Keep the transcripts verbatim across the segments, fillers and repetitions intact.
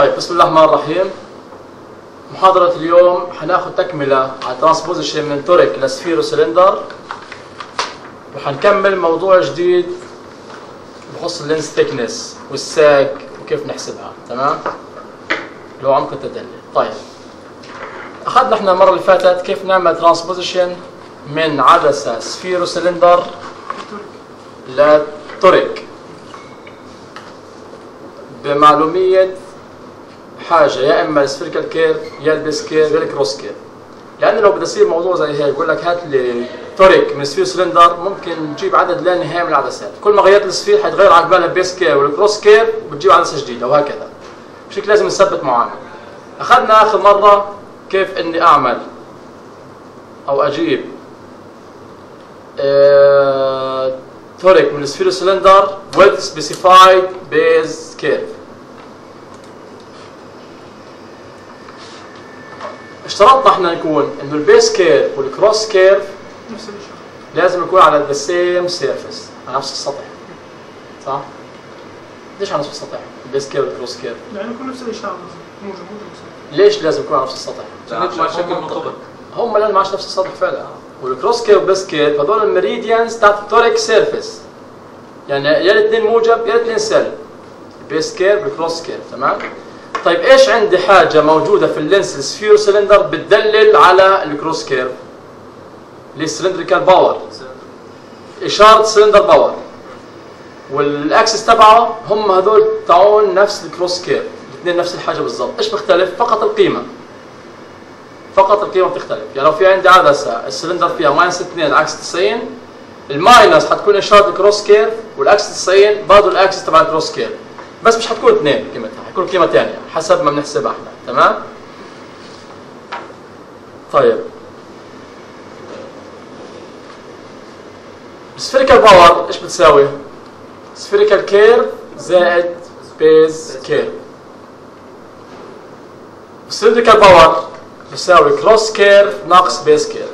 طيب بسم الله الرحمن الرحيم. محاضرة اليوم حناخذ تكملة على ترانسبوزيشن من توريك لسفيرو سلندر، وحنكمل موضوع جديد بخص اللينس ثيكنس والساج وكيف نحسبها، تمام؟ اللي هو عمق التدلي. طيب اخذنا احنا المرة اللي فاتت كيف نعمل ترانسبوزيشن من عدسة سفيرو سلندر لتوريك بمعلومية حاجة يا اما السفيريكال كيرف يا البيس كيرف يا الكروس كيرف. لأنه لو بده يصير موضوع زي هيك يقول لك هات لي توريك من سفير سلندر، ممكن تجيب عدد لا نهائي من العدسات، كل ما غيرت السفير حيتغير على بالها البيس كيرف والكروس كيرف وبتجيب عدسة جديدة وهكذا. بشكل لازم نثبت معامل. أخذنا آخر مرة كيف إني أعمل أو أجيب آه توريك من سفير سلندر with specified base curve. اشترطنا احنا يكون انه البيس كيرف والكروس كيرف نفس الاشاره، لازم يكون على ذا سيم سيرفيس، على نفس السطح. صح؟ ليش على نفس السطح؟ البيس كيرف والكروس كيرف؟ يعني يكون نفس الاشاره موجود موجود. ليش لازم يكون على نفس السطح؟ مع شكل منطبق. هم لازم على نفس السطح فعلا. والكروس كيرف والبيس كيرف هذول الميريديانز تاعت التوريك سيرفيس. يعني يا الاثنين موجب يا الاثنين سالب. البيس كيرف والكروس كيرف، تمام؟ طيب ايش عندي حاجه موجوده في اللينس السفيرو سلندر بتدلل على الكروس كيرف؟ اللي السلندريكال باور، اشاره سلندر باور، والاكسس تبعه هم هذول تاعون نفس الكروس كيرف، الاثنين نفس الحاجه بالضبط. ايش بيختلف؟ فقط القيمه. فقط القيمه بتختلف. يعني لو في عندي عدسه السلندر فيها ماينس اثنين عكس تسعين، الماينس حتكون اشاره الكروس كيرف، والاكس تسعين برضه الاكسس تبع الكروس كيرف، بس مش حتكون اثنين قيمتها، حتكون قيمه ثانيه حسب ما بنحسبها احنا، تمام؟ طيب السفيريكال باور ايش بتساوي؟ سفيريكال كيرف زائد بيز كيرف. السلندريكال باور بتساوي كروس كيرف ناقص بيز كيرف.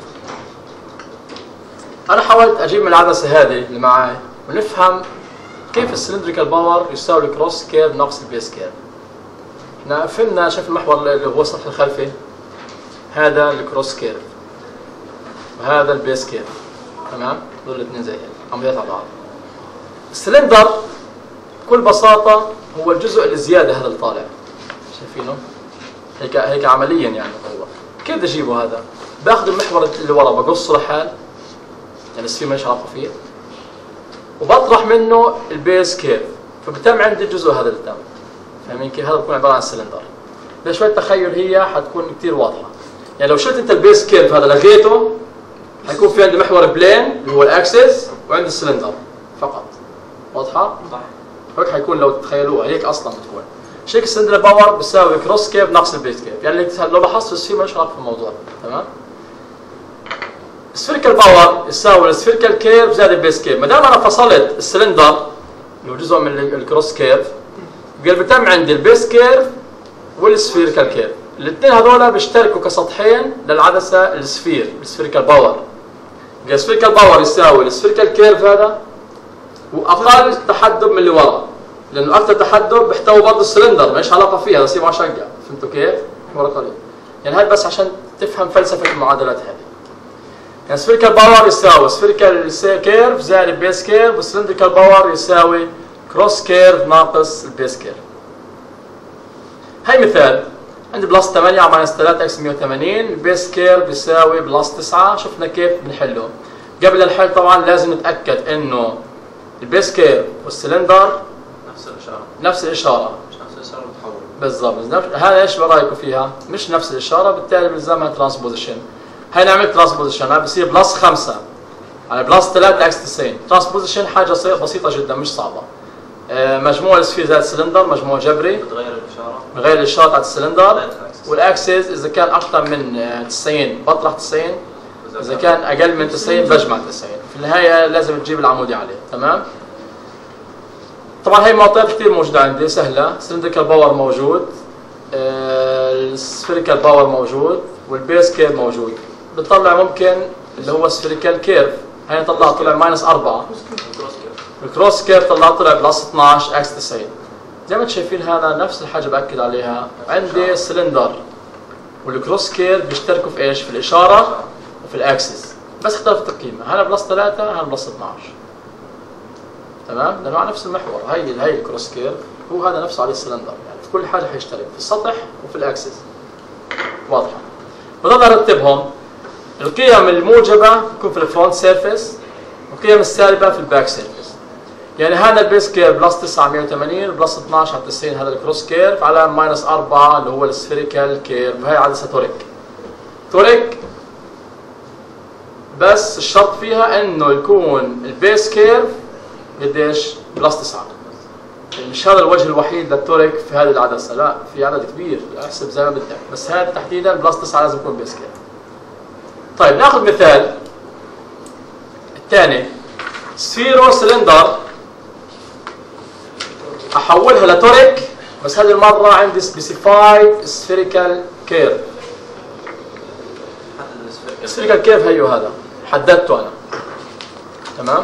انا حاولت اجيب من العدسه هذه اللي معي ونفهم كيف السلندريكال باور يساوي الكروس كيرف ناقص البيس كيرف. احنا فهمنا شوف المحور اللي هو السطح الخلفي، هذا الكروس كيرف وهذا البيس كيرف، تمام؟ دول الاثنين زي هيك عموديات على بعض. السلندر بكل بساطه هو الجزء اللي زياده هذا اللي طالع، شايفينه؟ هيك هيك عمليا يعني هو كيف بدي اجيبه هذا؟ باخذ المحور اللي ورا بقصه لحال، يعني السفير ماليش علاقه فيه، وبطرح منه البيس كيرف، فبتم عندي الجزء هذا اللي تم. فاهمين كيف؟ هذا بكون عباره عن سلندر. بشويه تخيل هي حتكون كثير واضحه. يعني لو شلت انت البيس كيرف هذا لغيته حيكون في عندي محور بلين اللي هو الاكسس وعندي السلندر فقط. واضحه؟ صح. هيك حيكون لو تتخيلوها هيك اصلا بتكون. شيك السلندر باور بيساوي كروس كيرف ناقص البيس كيرف، يعني لو لاحظتوا السفير مالوش علاقه في الموضوع، تمام؟ السفيريكال باور يساوي السفيريكال كيرف زائد البيس كيرف. ما دام انا فصلت السلندر اللي هو جزء من الكروس كيرف، قال بتم عندي البيس كيرف والسفيريكال كيرف، الاثنين هذول بيشتركوا كسطحين للعدسه السفير، السفيريكال باور. قال السفيريكال باور يساوي السفيريكال كيرف هذا واقل تحدب من اللي ورا، لانه اكثر تحدب بيحتوي برضه السلندر ماليش علاقه فيها، بس يبغى شقه. فهمتوا كيف؟ ورا قليل. يعني هاي بس عشان تفهم فلسفه المعادلات هذه. يعني سفيريكال باور يساوي سفيريكال كيرف زائد البيس كيرف، والسلندريكال باور يساوي كروس كيرف ناقص البيس كيرف. هاي مثال عندي بلس ثمانية على ماينس ثلاثة اكس مية وثمانين، البيس كيرف يساوي بلس تسعة. شفنا كيف بنحله. قبل الحل طبعا لازم نتاكد انه البيس كيرف والسلندر نفس الاشاره نفس الاشاره مش نفس الاشاره بتحول بالضبط. هذا ايش برايكم فيها؟ مش نفس الاشاره، بالتالي بلزمها ترانسبوزيشن. هاي نعمل ترانسبوزيشن، هاي بصير بلس خمسة على بلس ثلاثة اكس تسعين. ترانسبوزيشن حاجه بسيطه جدا مش صعبه. مجموع السفير زائد السلندر مجموع جبري، بتغير الاشاره بغير الاشاره تاعت السلندر، والاكسس اذا كان اكثر من تسعين بطرح تسعين، اذا كان اقل من تسعين بجمع تسعين. في النهايه لازم تجيب العمودي عليه، تمام؟ طبعا هي معطيات كثير موجوده عندي سهله. سلندريكال باور موجود، السفيريكال باور موجود، والبيس كيرف موجود. بنطلع ممكن اللي هو السفيريكال كيرف، هي طلع طلع ماينس أربعة. الكروس كيرف طلع طلع بلس اثنعش اكس تسعين. زي ما انتم شايفين هذا نفس الحاجه باكد عليها. عندي السلندر والكروس كير بيشتركوا في ايش؟ في الاشاره وفي الاكسس، بس اختلفت القيمه، هذا بلس ثلاثة هذا بلس اثنعش. تمام؟ لانه على نفس المحور، هي هي الكروس كير هو هذا نفسه عليه السلندر، يعني في كل حاجه حيشترك في السطح وفي الاكسس. واضحه؟ بضل ارتبهم. القيم الموجبه تكون في الفرونت سيرفيس والقيم السالبه في الباك سيرفيس. يعني هذا البيس كير بلس تسعمية وثمانين بلس اثنعش على تسعين هذا الكروس كيرف على ماينس أربعة اللي هو السفيريكال كيرف، وهي عدسه توريك. توريك بس الشرط فيها انه يكون البيس كيرف قديش؟ بلس تسعة. يعني مش هذا الوجه الوحيد للتوريك في هذه العدسه، لا في عدد كبير، احسب زي ما بدك، بس هذا تحديدا بلس تسعة لازم يكون بيس كيرف. طيب ناخذ مثال الثاني. سفيرو سلندر احولها لتوريك، بس هذه المره عندي سبيسيفايد سفيريكال كيرف. السفيريكال كيرف هيو هذا حددته انا. تمام؟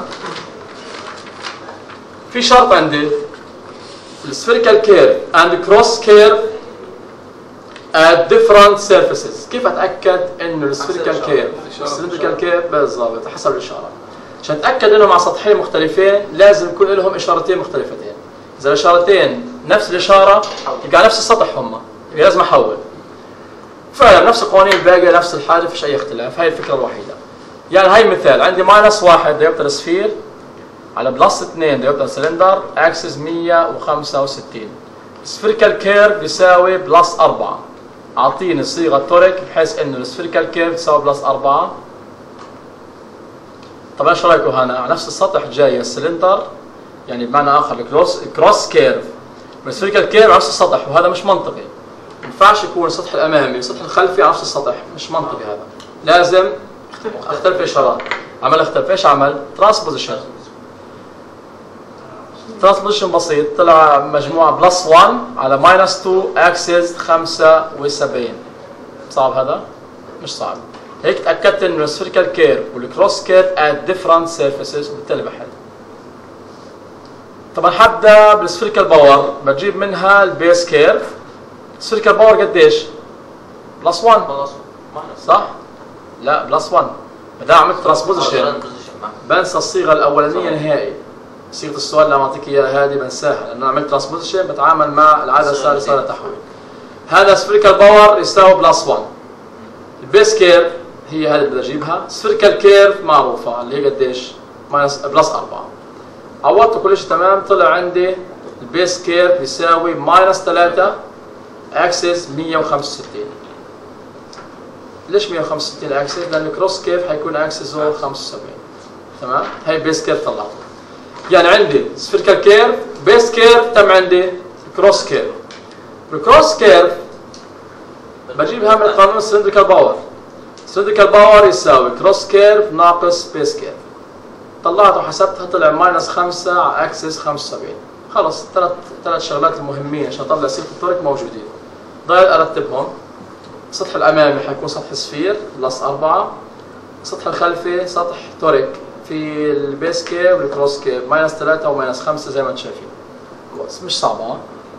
في شرط عندي السفيريكال كيرف and cross curve at different surfaces. كيف اتاكد انه السفيريكال كيرف السلندريكال كيرف بالضبط حسب الاشاره؟ عشان اتاكد انهم على سطحين مختلفين لازم يكون لهم اشارتين مختلفتين. اذا الاشارتين نفس الاشاره يبقى على نفس السطح هم، يبقى لازم احول. فعلا نفس القوانين الباقيه نفس الحاجه، فيش اي اختلاف، هاي الفكره الوحيده. يعني هاي مثال، عندي ماينس واحد ديوبتر سفير على بلس اثنين ديوبتر سلندر، اكسس مية وخمسة وستين. السفيريكال كيرف بيساوي بلس أربعة. اعطيني صيغه توريك بحيث انه السفيريكال كيرف تساوي بلس أربعة. طبعا شو رايكم هنا؟ على نفس السطح جاي السلندر، يعني بمعنى اخر الكروس الكروس كيرف والسفيريكال كيرف على نفس السطح، وهذا مش منطقي. ما ينفعش يكون السطح الامامي والسطح الخلفي على نفس السطح، مش منطقي هذا. لازم اختلف اشارات. عمل اختلف، ايش عمل؟ ترانسبوزيشن. ترانسبوزيشن بسيط، طلع مجموعه بلس واحد على ماينس اثنين اكسس خمسة وسبعين. صعب هذا؟ مش صعب. هيك تاكدت انه السفيريكال كيرف والكروس كيرف ات ديفرنت سيرفيسز وبالتالي بحل. طبعا حبدا بالسفيريكال باور بجيب منها البيس كيرف. السفيريكال باور قديش؟ بلس واحد. صح؟ لا بلس واحد. ما دام عملت ترانسبوزيشن بنسى الصيغه الاولانيه نهائي. صيغه السؤال اللي اعطيك اياها هذه بنساها، لانه عملت ترانسبوزيشن بتعامل مع العدسه اللي صار تحويل. هذا سفيريكال باور يساوي بلس واحد. البيس كيرف هي هذه اللي بدي اجيبها. السفيريكال كيرف معروفه اللي هي قديش؟ ماينس بلس أربعة. عوضت كل شيء تمام، طلع عندي البيس كيرف يساوي ماينس ثلاثة اكسس مية وخمسة وستين. ليش مية وخمسة وستين اكسس؟ لان الكروس كيرف حيكون اكسسه خمسة وسبعين. تمام؟ هي بيس كيرف طلعته. يعني عندي سفيريكال كيرف، بيس كيرف، تم عندي كروس كيرف. الكروس كيرف بجيبها من قانون السلندريكال باور. السلندريكال باور يساوي كروس كيرف ناقص بيس كيرف. طلعت وحسبتها طلع ماينس خمسة على اكسس خمسة وسبعين. خلص ثلاث ثلاث شغلات المهمين عشان اطلع صيغه التورك موجودين. ضايل ارتبهم. السطح الامامي حيكون سطح سفير بلس أربعة. السطح الخلفي سطح تورك في البيس كيرف والكروس كيرف ماينس ثلاثة وماينس خمسة زي ما انتم شايفين. بس مش صعبه ها؟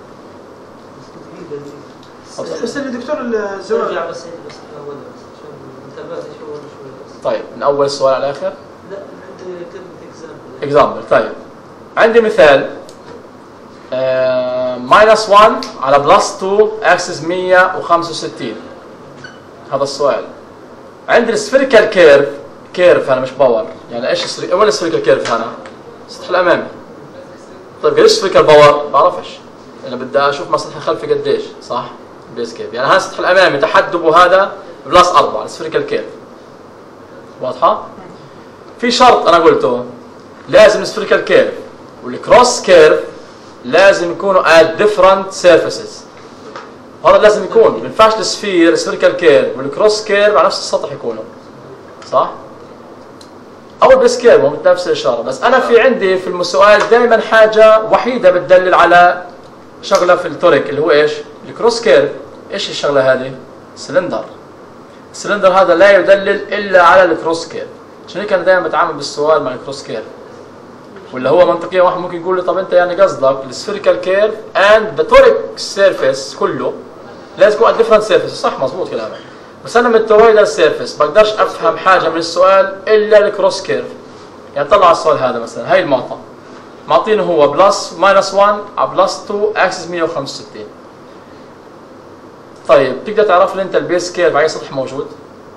بس الدكتور الزواج ارجع بس بس اول بس عشان انتبهت شوي شوي بس. طيب من اول سؤال على الاخر؟ لا عندي كلمه اكزامبل. اكزامبل. طيب عندي مثال ماينس واحد على بلس اثنين اكسس مية وخمسة وستين. هذا السؤال. عندي السفيريكال كيرف كيرف هنا مش باور، يعني ايش السري... وين السفيريكال كيرف هنا؟ السطح الامامي. طيب ايش السفيريكال باور؟ بعرفش. انا بدي اشوف ما السطح الخلفي قديش، صح؟ بيس كيرف، يعني هذا السطح الامامي تحدبه هذا بلس أربعة السفيريكال كيرف. واضحه؟ في شرط انا قلته، لازم السفيريكال كيرف والكروس كيرف لازم يكونوا at different surfaces. هذا لازم يكون، ما ينفعش السفير السفيريكال كيرف والكروس كيرف على نفس السطح يكونوا. صح؟ او البيس كيرف هم نفس الاشاره، بس انا في عندي في السؤال دائما حاجه وحيده بتدلل على شغله في التورك اللي هو ايش؟ الكروس كيرف. ايش الشغله هذه؟ سلندر. السلندر هذا لا يدلل الا على الكروس كيرف. عشان هيك انا دائما بتعامل بالسؤال مع الكروس كيرف. ولا هو منطقيا واحد ممكن يقول لي طب انت يعني قصدك السفيريكال كيرف اند ذا توريك سيرفيس كله لازم يكون ديفرنت سيرفيس. صح مضبوط كلامك، بس انا من التورويدال سيرفيس بقدرش افهم حاجه من السؤال الا الكروس كيرف. يعني طلع السؤال هذا مثلا، هاي المعطى معطينه هو بلس ماينس واحد على بلس اثنين اكسس مية وخمسة وستين. طيب تقدر تعرف لي انت البيس كيرف على اي سطح موجود؟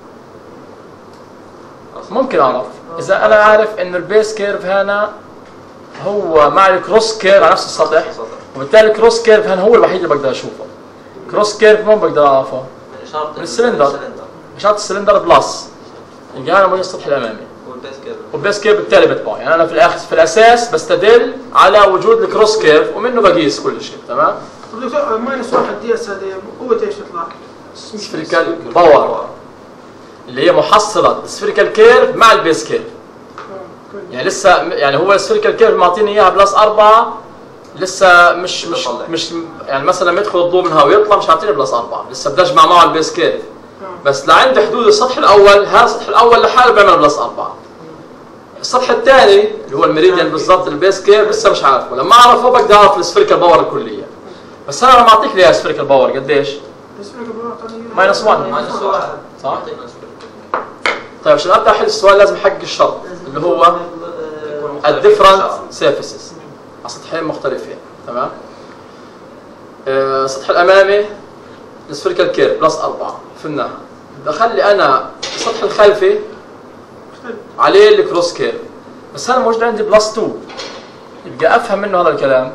ممكن اعرف اذا انا عارف انه البيس كيرف هنا هو مع الكروس كيرف على نفس السطح، وبالتالي الكروس كيرف هنا هو الوحيد اللي بقدر اشوفه. كروس كيرف مو بقدر اعرفه من السلندر، اشاره السلندر بلس يبقى انا موجود السطح الامامي والبيس كيرف بالتالي بتبع. يعني انا في الاخر في الاساس بستدل على وجود الكروس كيرف ومنه بقيس كل شيء. تمام. طب دكتور ماينس واحد دي اس هذه قوة ايش تطلع؟ سفيريكال باور اللي هي محصله السفيريكال كيرف مع البيس كيرف. يعني لسه يعني هو السفيريكال كيرف معطيني اياها بلس أربعة، لسه مش مش مش يعني مثلا لما يدخل الضوء منها ويطلع مش عاطيني بلس أربعة، لسه بدي اجمع معه البيس كيرف. بس لعند حدود السطح الاول، هذا السطح الاول لحاله بيعمل بلس أربعة. السطح الثاني اللي هو الميريديان بالضبط البيس كيرف لسه مش عارفه، لما اعرفه بقدر اعرف السفيريكال باور الكليه. بس انا لما اعطيك ليها سفيريكال باور قديش؟ ماينس واحد. ماينس واحد صح؟ طيب عشان ابدا احل السؤال لازم احقق الشرط اللي هو الديفرنت سيرفيسز على سطحين مختلفين. تمام؟ آه، السطح الامامي السفيريكال كيرف بلس أربعة فهمناها. بدي اخلي انا السطح الخلفي عليه الكروس كيرف، بس انا موجود عندي بلس اثنين. يبقى افهم منه هذا الكلام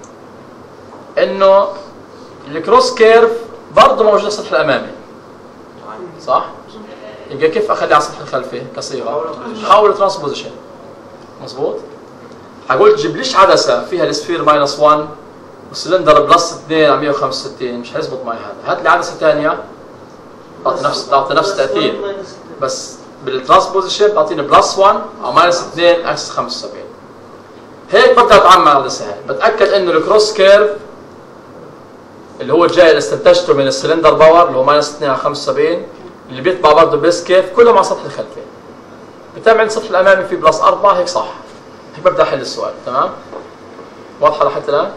انه الكروس كيرف برضه موجود على السطح الامامي. صح؟ يبقى كيف اخليه على السطح الخلفي كصيغه؟ حول ترانسبوزيشن. مظبوط؟ حقول تجيب ليش عدسه فيها السفير ماينس واحد والسلندر بلس اثنين على مية وخمسة وستين، مش حيزبط معي هذا. هات لي عدسه ثانيه تعطي نفس تعطي نفس التاثير، بس بالترانسبوزيشن تعطيني بلس واحد او ماينس اثنين اكس خمسة وسبعين. هيك بقدر اتعامل مع العدسه هاي، بتاكد انه الكروس كيرف اللي هو الجاي اللي استنتجته من السلندر باور اللي هو ماينس اثنين على خمسة وسبعين اللي بيطبع برضه بيس كيرف كله مع السطح الخلفي. بتابع عند السطح الامامي في بلس أربعة، هيك صح. هيك ببدا احل السؤال. تمام؟ واضحه لحتى الان؟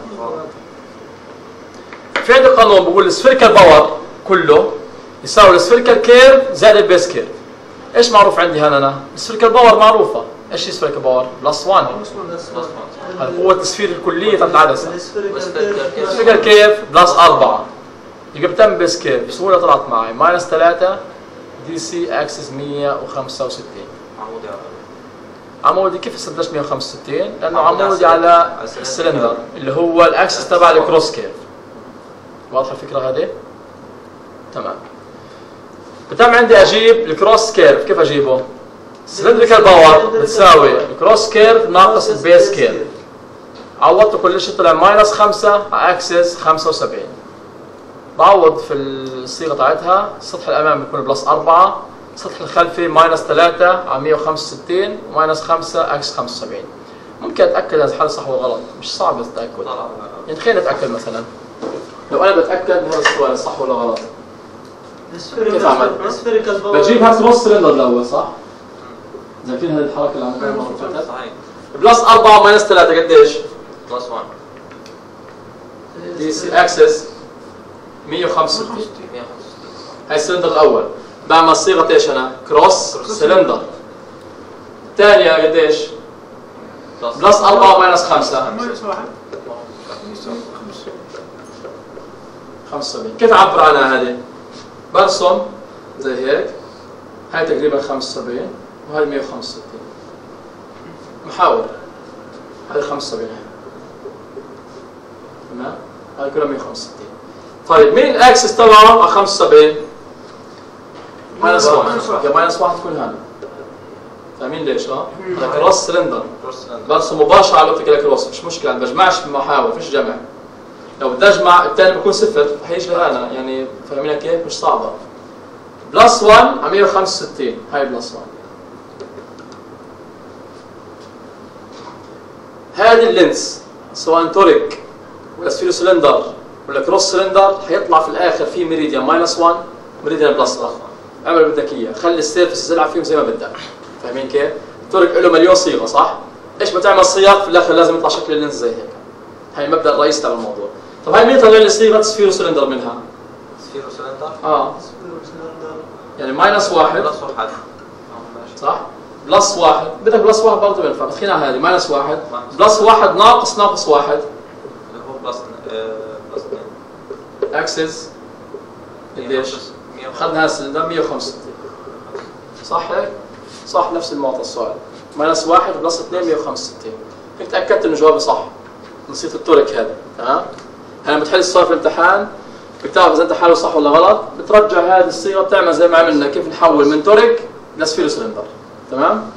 في عندي قانون بقول السفيريكال باور كله يساوي السفيريكال كيرف زائد البيس كيرف. ايش معروف عندي هنا انا؟ السفيريكال باور معروفه. ايش هي السفيريكال باور؟ بلس واحد. هذه قوه التسفير الكليه تبع العدسه. السفيريكال كيرف بلس أربعة. يبقى بتم بيس كيرف بسهوله طلعت معي ماينس ثلاثة دي سي اكسس مية وخمسة وستين. عمودي على عمودي كيف استنتجت مية وخمسة وستين؟ لانه عمودي على السلندر اللي هو الاكسس تبع الكروس كيرف. واضحه الفكره هذه؟ تمام. بتم عندي اجيب الكروس كيرف، كيف اجيبه؟ سلندريكال باور بتساوي الكروس كيرف ناقص البيس كيرف. عوضته كل شيء طلع ماينس خمسة على اكسس خمسة وسبعين. بعوض في الصيغه تاعتها، السطح الامامي بيكون بلس أربعة، السطح الخلفي ماينس ثلاثة على مية وخمسة وستين وماينس خمسة اكس خمسة وسبعين. ممكن اتاكد اذا الحل صح ولا غلط، مش صعب التاكد. يعني خلينا نتاكد مثلا لو انا بتاكد من هذا السؤال صح ولا غلط. كيف اعمل؟ بجيب هاي كروس سلندر الاول صح؟ شايفين هذه الحركه اللي عملناها المره اللي فاتت؟ صحيح. بلس أربعة ماينس ثلاثة قديش؟ بلس واحد. دي سي اكسس مية وخمسة وستين. مية وخمسة وستين. هاي السلندر الاول. بعمل صيغه ايش انا؟ كروس سلندر. الثانيه قديش؟ بلس أربعة ماينس خمسة. ماينس واحد. خمسة وسبعين. كيف اعبر عنها هذه؟ برسم زي هيك. هاي تقريبا خمسة وسبعين وهي مية وخمسة وستين. محاور. هاي خمسة وسبعين. تمام؟ هاي كلها مية وخمسة وستين. طيب مين الاكسس تبعه على خمسة وسبعين؟ ماينس واحد. يا ماينس واحد تكون هذا. فاهمين ليش اه؟ هذا كروس سلندر. برسم مباشرة على الاوبتيكال كروس، مش مشكلة، ما بجمعش بمحاور، فيش جمع. لو بدي اجمع الثاني بيكون صفر، حيجي هنا، يعني فاهمين كيف؟ مش صعبة. بلس واحد على مية وخمسة وستين، هاي بلس واحد. هذه اللينس سواء توريك ولا سفيرو سلندر ولا كروس سلندر حيطلع في الاخر في ميريديان ماينس واحد ميريديان بلس واحد. اعمل اللي بدك اياه، خلي السيرفس يلعب فيهم زي ما بدك. فاهمين كيف؟ توريك له مليون صيغه صح؟ ايش بتعمل سياق في الاخر لازم يطلع شكل اللينز زي هيك. هاي المبدا الرئيسي تبع الموضوع. طب هاي مين طلع لي صيغه سفيرو سلندر منها؟ سفيرو سلندر؟ اه يعني ماينس واحد بلس واحد. صح؟ بلس واحد، بدك بلس واحد برضه بينفع، بس خلينا على هذه ماينس واحد، ماينس بلس واحد ناقص ناقص واحد اللي هو بلس آه، بلس اثنين. اكسس قديش؟ اخذنا هذا السلندر مية وخمسة وستين صح هيك؟ صح نفس المعطى السؤال. ماينس واحد بلس اثنين مية وخمسة وستين. هيك تاكدت انه جوابي صح. نسيت التورك هذا، تمام؟ هلا بتحل السؤال في الامتحان بتعرف اذا انت حاله صح ولا غلط، بترجع هذه الصيغه بتعمل زي ما عملنا كيف نحول من تورك لسفيرو سلندر، تمام؟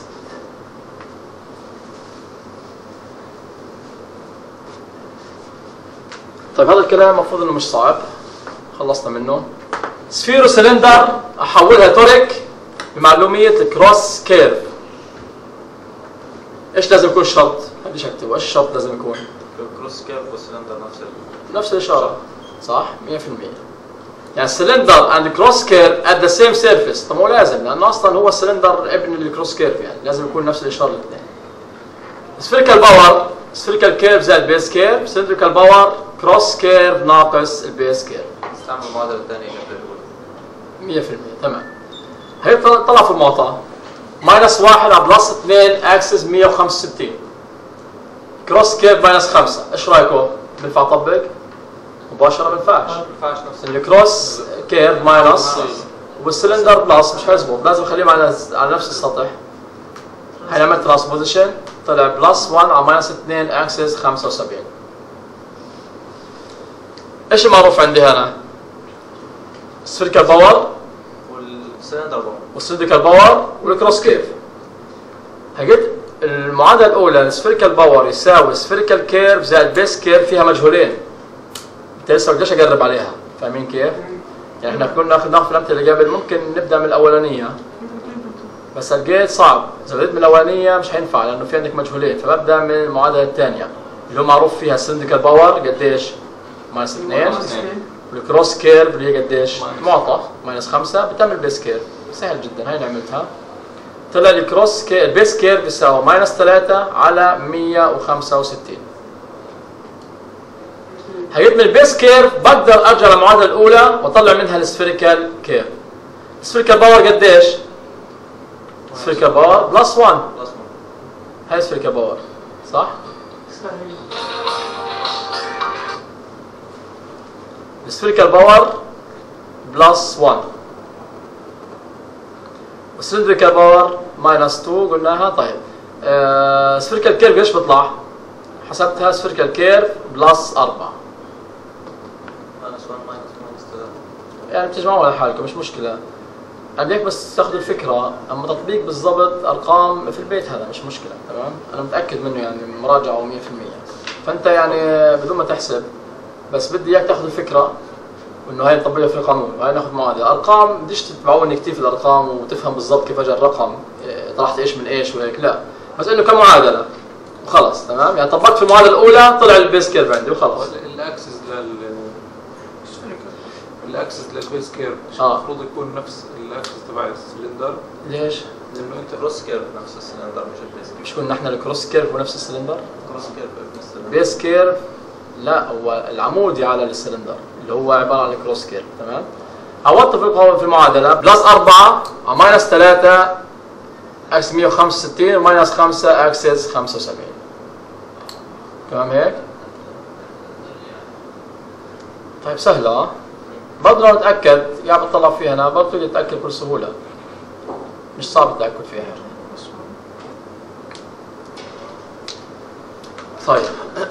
طيب هذا الكلام المفروض انه مش صعب، خلصنا منه. سفيرو سلندر احولها تورك بمعلوميه الكروس كيرف. ايش لازم يكون الشرط؟ بديش اكتبه، ايش الشرط لازم يكون؟ الكروس كيرف والسلندر نفس ال... نفس الاشاره صح؟ مية بالمية. يعني السلندر اند كروس كيرف ات ذا سيم سيرفيس، طب مو لازم لانه اصلا هو السلندر ابن الكروس كيرف، يعني لازم يكون نفس الاشاره الاثنين. سفيريكال باور سفيريكال كيرف زائد بيس كيرف، سلندريكال باور كروس كيرف ناقص البيس كيرف. استعمل المعادله الثانيه قبل الاولى. مية بالمية تمام. هي طلع في المعطى ماينس واحد على بلس اثنين اكسس مية وخمسة وستين. كروس كيرف ماينس خمسة، ايش رايكم؟ بينفع اطبق؟ مباشرة ما بينفعش. ما بينفعش نفس الكروس كيرف ماينس والسلندر بلس مش حيزبط، لازم اخليهم على على نفس السطح. هنعمل ترانسبوزيشن طلع بلس واحد على ماينس اثنين اكسس خمسة وسبعين. ايش المعروف عندي هنا؟ سفيريكال باور والسلندر باور والسلندريكال باور والكروس كيرف. هجد المعادله الاولى السفيريكال باور يساوي سفيريكال كيرف زائد بيس كيرف فيها مجهولين. انت لسه بديش اقرب عليها، فاهمين كيف؟ يعني احنا كنا ناخذ في الامثله اللي قبل ممكن نبدا من الاولانيه بس لقيت صعب، اذا بديت من الاولانيه مش حينفع لانه في عندك مجهولين، فببدا من المعادله الثانيه اللي هو معروف فيها السلندريكال باور قديش؟ ماينس اثنين والكروس كيرف اللي هي قديش؟ معطى ماينس خمسة، بتعمل بيس كيرف سهل جدا. هاي نعملتها طلع لي كروس كيرف البيس كيرف بيساوي ماينس ثلاثة على مية وخمسة وستين. هجيب من البيس كيرف بقدر ارجع للمعادله الاولى واطلع منها السفيريكال كيرف. السفيريكال باور قديش؟ سفيريكال باور بلس واحد. بلس واحد. هاي سفيريكال باور صح؟ السفيريكال باور بلس واحد والسلندريكال باور ماينس اثنين قلناها. طيب آه سفيريكال كيرف ايش بيطلع؟ حسبتها سفيريكال كيرف بلس أربعة. ماينس واحد ماينس ماينس ثلاثة. يعني بتجمعوا على حالكم مش مشكلة. أنا هيك بس تاخذوا الفكرة، أما تطبيق بالضبط أرقام في البيت هذا مش مشكلة، تمام؟ أنا متأكد منه يعني مراجعة مية بالمية. فأنت يعني بدون ما تحسب بس بدي إياك تاخذ الفكرة وإنه هاي نطبقها في القانون وهاي ناخذ معادلة. أرقام بديش تتبعوني كثير في الأرقام وتفهم بالضبط كيف أجى الرقم طلعت إيش من إيش وهيك، لا، بس إنه كمعادلة وخلص تمام؟ يعني طبقت في المعادلة الأولى طلع البيس كيرف عندي وخلص. الاكسس لل الاكسس للبيس كيرف آه. المفروض يكون نفس الاكسس تبع السلندر. ليش؟ لانه انت الكروس كيرف نفس السلندر مش البيس كيرف. مش قلنا احنا الكروس كيرف ونفس السلندر؟ الكروس كيرف ابن السلندر. بيس كيرف لا هو العمودي على السلندر اللي هو عباره عن الكروس كيرف، تمام؟ عوضت في المعادله بلس أربعة على ماينس ثلاثة اكس مية وخمسة وستين وماينس خمسة اكسس خمسة وسبعين. تمام هيك؟ طيب سهله ها؟ برضه لو نتاكد يعني بتطلع فيها انا برضه تقدر تتاكد بكل سهوله. مش صعب التاكد فيها. طيب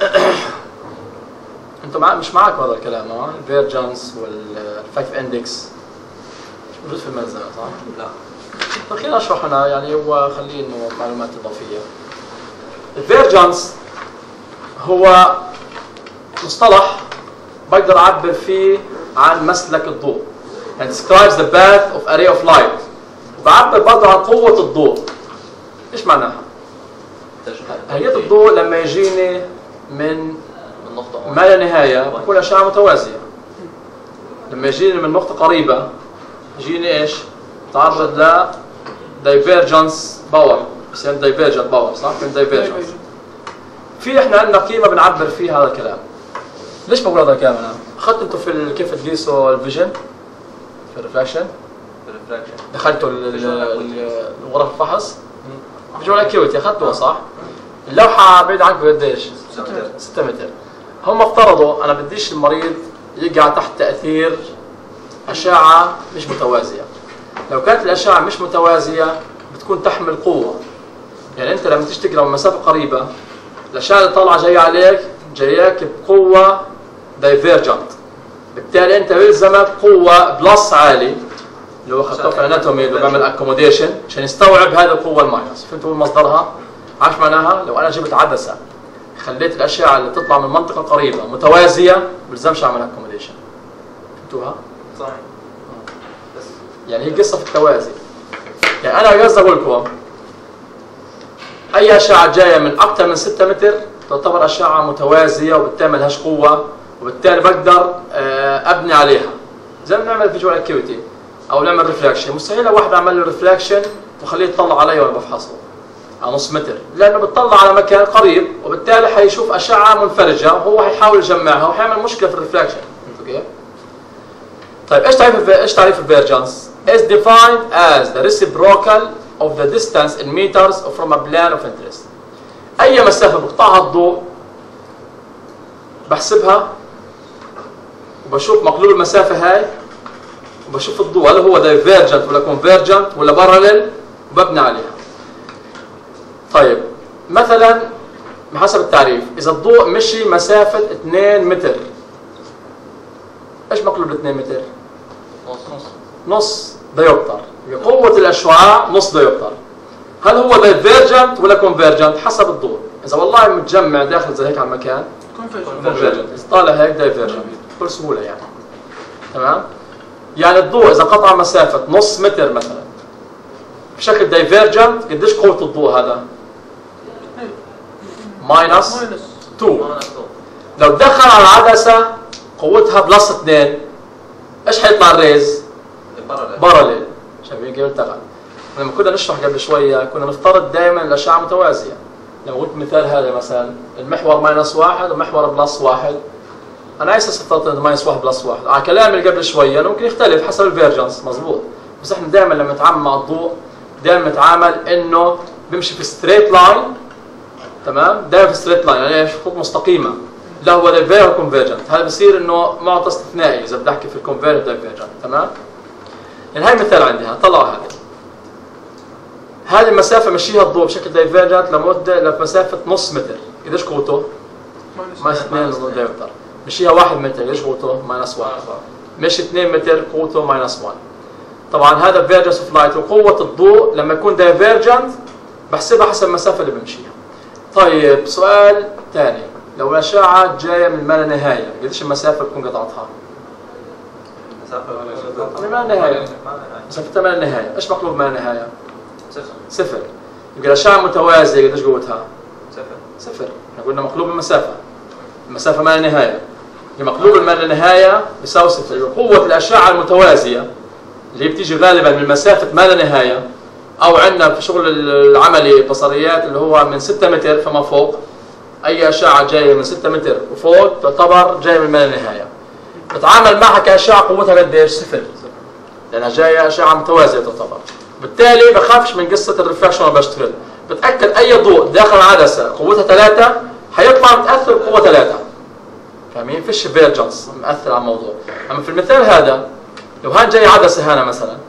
انتم مع... مش معك هذا الكلام ها؟ الفيرجنس والفايف اندكس مش موجود في الملزمه صح؟ لا. طيب خلينا اشرح انا يعني هو خليه انه معلومات اضافيه. الفيرجنس هو مصطلح بقدر اعبر فيه عن مسلك الضوء. يعني describes the path of array of light. وبعبر برضه عن قوه الضوء. ايش معناها؟ هيئة الضوء لما يجيني من النقطة ما لا نهاية بكون أشعة متوازية. لما يجيني من نقطة قريبة يجيني إيش؟ تعرض ل divergence باور بس دايفيرجنت باور صح؟ من دايفيرجنت. في احنا عندنا قيمه بنعبر فيها هذا الكلام. ليش بقول هذا الكلام انا؟ اخذت انتم في كيف تقيسوا الفيجن في الريفراكشن؟ في الريفراكشن دخلتوا غرف الفحص؟ فيجوال اكيوتي اخذتوها صح؟ اللوحه بعيد عنكم قديش؟ ستة متر. هم افترضوا انا بديش المريض يقع تحت تاثير اشعه مش متوازيه. لو كانت الاشعه مش متوازيه بتكون تحمل قوه. يعني انت لما تيجي تقرا من مسافه قريبه الاشعه اللي طالعه جايه عليك جاياك بقوه دايفيرجنت. بالتالي انت بيلزمك قوه بلس عالي اللي هو خطوه في الاناتومي اللي بيعمل اكوموديشن عشان يستوعب هذه القوه الماينس. فهمتوا مصدرها؟ عارف معناها؟ لو انا جبت عدسه خليت الاشعه اللي تطلع من منطقه قريبه متوازيه ما بلزمش اعمل اكوموديشن. فهمتوها؟ صحيح. بس يعني هي قصه في التوازي. يعني انا قصدي اقول لكم اي اشعه جايه من اكثر من ستة متر تعتبر اشعه متوازيه وبالتالي ما لهاش قوه وبالتالي بقدر ابني عليها. زي ما بنعمل فيجوال اكيوتي او نعمل ريفلاكشن، مستحيل لو واحد عمل له ريفلاكشن وخليه يطلع علي وانا بفحصه على نص متر، لانه بتطلع على مكان قريب وبالتالي حيشوف اشعه منفرجه وهو حيحاول يجمعها وحيعمل مشكله في الريفلاكشن. فهمتوا كيف؟ طيب ايش تعريف ايش تعريف الفيرجنس؟ is defined as the reciprocal of the distance in meters from a plane of interest. اي مسافه بقطعها الضوء بحسبها وبشوف مقلوب المسافه هاي وبشوف الضوء هل هو دايفيرجنت ولا كونفيرجنت ولا باراليل وببني عليها. طيب مثلا بحسب التعريف اذا الضوء مشي مسافه اثنين متر ايش مقلوب ال اثنين متر؟ نص نص نص ديوبتر. قوه الاشعاع نص ديوبتر. هل هو دايفيرجنت ولا كونفيرجنت؟ حسب الضوء. اذا والله متجمع داخل زي هيك على المكان كونفيرجنت، اذا طالع هيك دايفيرجنت بكل سهوله يعني. تمام؟ يعني الضوء اذا قطع مسافه نص متر مثلا بشكل دايفيرجنت قديش قوه الضوء هذا؟ ماينس اثنين. لو دخل على العدسه قوتها بلس اثنين ايش حيطلع الريز؟ باراليل. شايفين كيف ارتفع؟ لما كنا نشرح قبل شويه كنا نفترض دائما الاشعه متوازيه. لو قلت مثال هذا مثلا المحور ماينس واحد ومحور بلس واحد، انا هسه افترضت انه ماينس واحد بلس واحد، على كلامي اللي قبل شويه ممكن يختلف حسب الفيرجنس، مضبوط، بس احنا دائما لما نتعامل مع الضوء دائما نتعامل انه بيمشي في ستريت لاين. تمام؟ دائما في ستريت لاين يعني ايش؟ خطوط مستقيمه. لا هو دايفير كونفيرجنت، هذا بصير انه معطى استثنائي اذا بدي احكي في الكونفيرجنت دايفيرجنت. تمام؟ يعني هاي مثال عندي، طلعوا هذا. هذه المسافه مشيها الضوء بشكل دايفيرجنت لمده لمسافه نص متر، قديش قوته؟ ماينس اثنين دايوبتر. مشيها واحد متر، قديش قوته؟ ماينس واحد. مشي اثنين متر قوته ماينس واحد. طبعا هذا فيرجنس اوف لايت، وقوه الضوء لما يكون دايفيرجنت بحسبها حسب المسافه اللي بمشيها. طيب سؤال ثاني، لو الاشعه جايه من ما لا نهايه، قديش المسافه بتكون قطعتها؟ مسافه ما لا نهايه. مسافتها ما لا نهايه، ايش مقلوب ما لا نهايه؟ صفر. صفر. يبقى الاشعه متوازيه قديش قوتها؟ صفر. صفر. احنا قلنا مقلوب المسافه. المسافه ما لا نهايه. مقلوب ما لا نهايه بيساوي صفر. يبقى قوه الاشعه المتوازيه اللي بتيجي غالبا من مسافه ما لا نهايه، او عندنا في شغل العملي البصريات اللي هو من ستة متر فما فوق، اي اشعه جايه من ستة متر وفوق تعتبر جايه من ما لا نهايه. بتعامل معها كاشعه قوتها قديش؟ صفر. لانها جايه اشعه متوازيه تعتبر. بالتالي بخافش من قصه الريفراكشن وانا بشتغل، بتاكد اي ضوء داخل عدسه قوتها ثلاثة حيطلع متاثر بقوه ثلاثة. فاهمين؟ فيش فيرجنس مأثر على الموضوع. اما في المثال هذا لو هان جاي عدسه هنا مثلا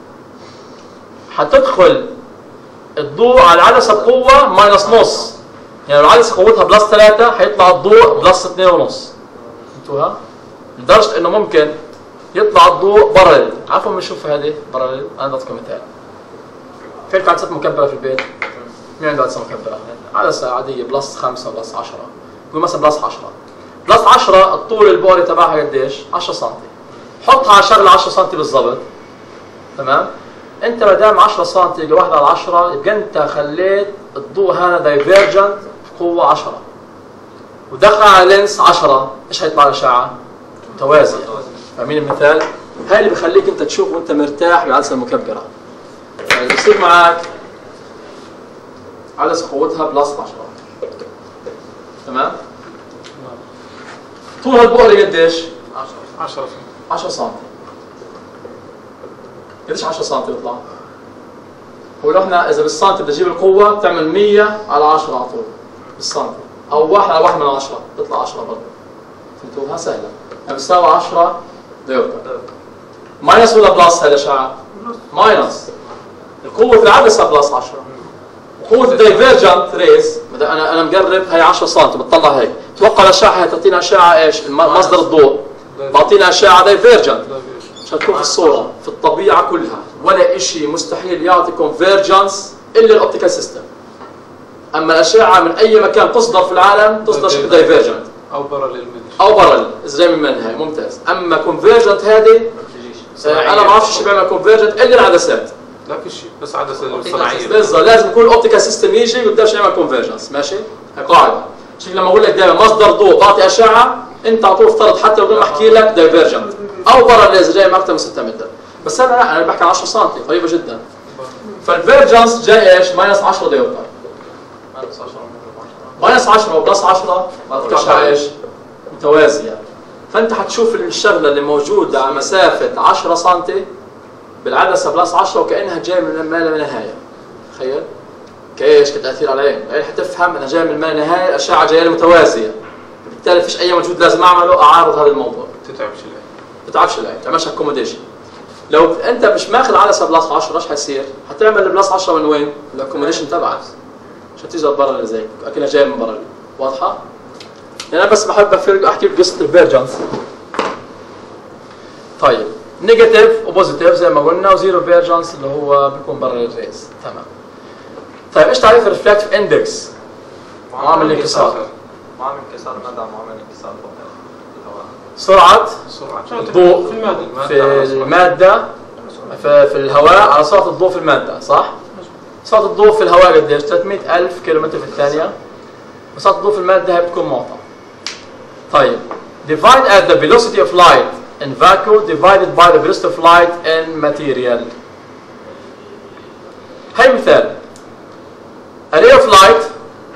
حتدخل الضوء على العدسه بقوه ماينس نص، يعني لو العدسه قوتها بلس ثلاثة حيطلع الضوء بلس اثنين ونص. فهمتوها؟ لدرجه انه ممكن يطلع الضوء باراليل. عفوا بنشوف هذه باراليل، انا بعطيكم مثال. في عندكم عدسات مكبره في البيت؟ مين عنده عدسه مكبره؟ عدسه عاديه بلس خمسة بلس عشرة، نقول مثلا بلس عشرة. بلس عشرة الطول البوري تبعها قديش؟ عشرة سم. حطها على شغله عشرة سم بالضبط. تمام؟ انت ما دام عشرة سم يبقى واحد على عشرة، يبقى انت خليت الضوء هذا دايفيرجنت بقوه عشرة. ودخل على لينس عشرة، ايش حيطلع الاشعه؟ متوازيه. فاهمين المثال؟ هاي اللي بخليك انت تشوف وانت مرتاح بالعدسه المكبره. يعني بصير معك عدسه قوتها بلس عشرة. تمام؟ طول هالبؤره قديش؟ عشرة عشرة سم. قديش عشرة سم بيطلع؟ هو لو احنا اذا بالسنتي بدي اجيب القوه بتعمل مية على عشرة على طول بالسنتي، او واحد على واحد من عشرة بتطلع عشرة برضه. فهمتوها؟ سهله. يعني بتساوي عشرة ديوبتر. ماينس ولا بلس هالاشعه؟ ماينس. القوه العدسه بلس عشرة. قوه الدايفيرجنت ريز انا انا مقرب هي عشرة سم بتطلع هيك. توقع الاشعه هي تعطينا اشعه ايش؟ مصدر الضوء بعطينا اشعه دايفيرجنت عشان تكون في الصوره في الطبيعه كلها ولا شيء مستحيل يعطي كونفيرجنس الا الاوبتيكال سيستم. اما الاشعه من اي مكان تصدر في العالم تصدر شكل دايفيرجنت او باراليل او بارل زي من منها ممتاز. اما كونفيرجنت هذه انا ما بعرفش شو بيعمل كونفيرجنت الا العدسات. لا في شيء بس عدسه صناعيه بالضبط لازم يكون الاوبتيكال سيستم يجي ويقدرش يعمل كونفيرجنس. ماشي؟ هي قاعده. عشان لما اقول لك دائما مصدر ضوء بعطي اشعه انت على طول افترض حتى بدون ما احكي لك دايفيرجنت او باراليز جاي من اكثر من ستة متر. بس انا لا انا بحكي عن عشرة سم قريبه جدا. فالفيرجنس جاي ايش؟ ماينس عشرة ديوبتر. ماينس عشرة وبلس عشرة بتطلع ايش؟ متوازيه. فانت حتشوف الشغله اللي موجوده على مسافه عشرة سم بالعدسه بلس عشرة وكانها جايه من ما لا نهايه. تخيل؟ كايش؟ كتاثير على العين، العين حتفهم انها جايه من ما لا نهايه، الاشعه جايه متوازيه. بالتالي فيش اي مجهود لازم اعمله اعارض هذا الموضوع. تتعبش العين. تتعبش العين، تعملش اكوموديشن. لو انت مش ماخذ عدسه بلس عشرة ايش حيصير؟ حتعمل البلس عشرة من وين؟ الاكوموديشن تبعك. عشان تيجي برا اللي زيك، اكنها جايه من برا. واضحه؟ يعني انا بس بحب افرق احكي قصه الفيرجنس. طيب نيجاتيف وبوزيتيف زي ما قلنا وزيرو فيرجنس اللي هو بيكون برا الريز. تمام. طيب ايش تعريف الريفلكتيف اندكس؟ معامل الانكسار. معامل انكسار مدى معامل انكسار الهواء. سرعه سرعه الضوء في المادة. في الماده في, في الهواء على سرعه الضوء في الماده، صح؟ سرعه الضوء في الهواء قديش؟ ثلاثمئة ألف كيلومتر في الثانيه. وسرعه الضوء في الماده هي بتكون معطى. طيب divide at the velocity of light in vacuum divided by the velocity of light in material. هاي مثال. A ray of light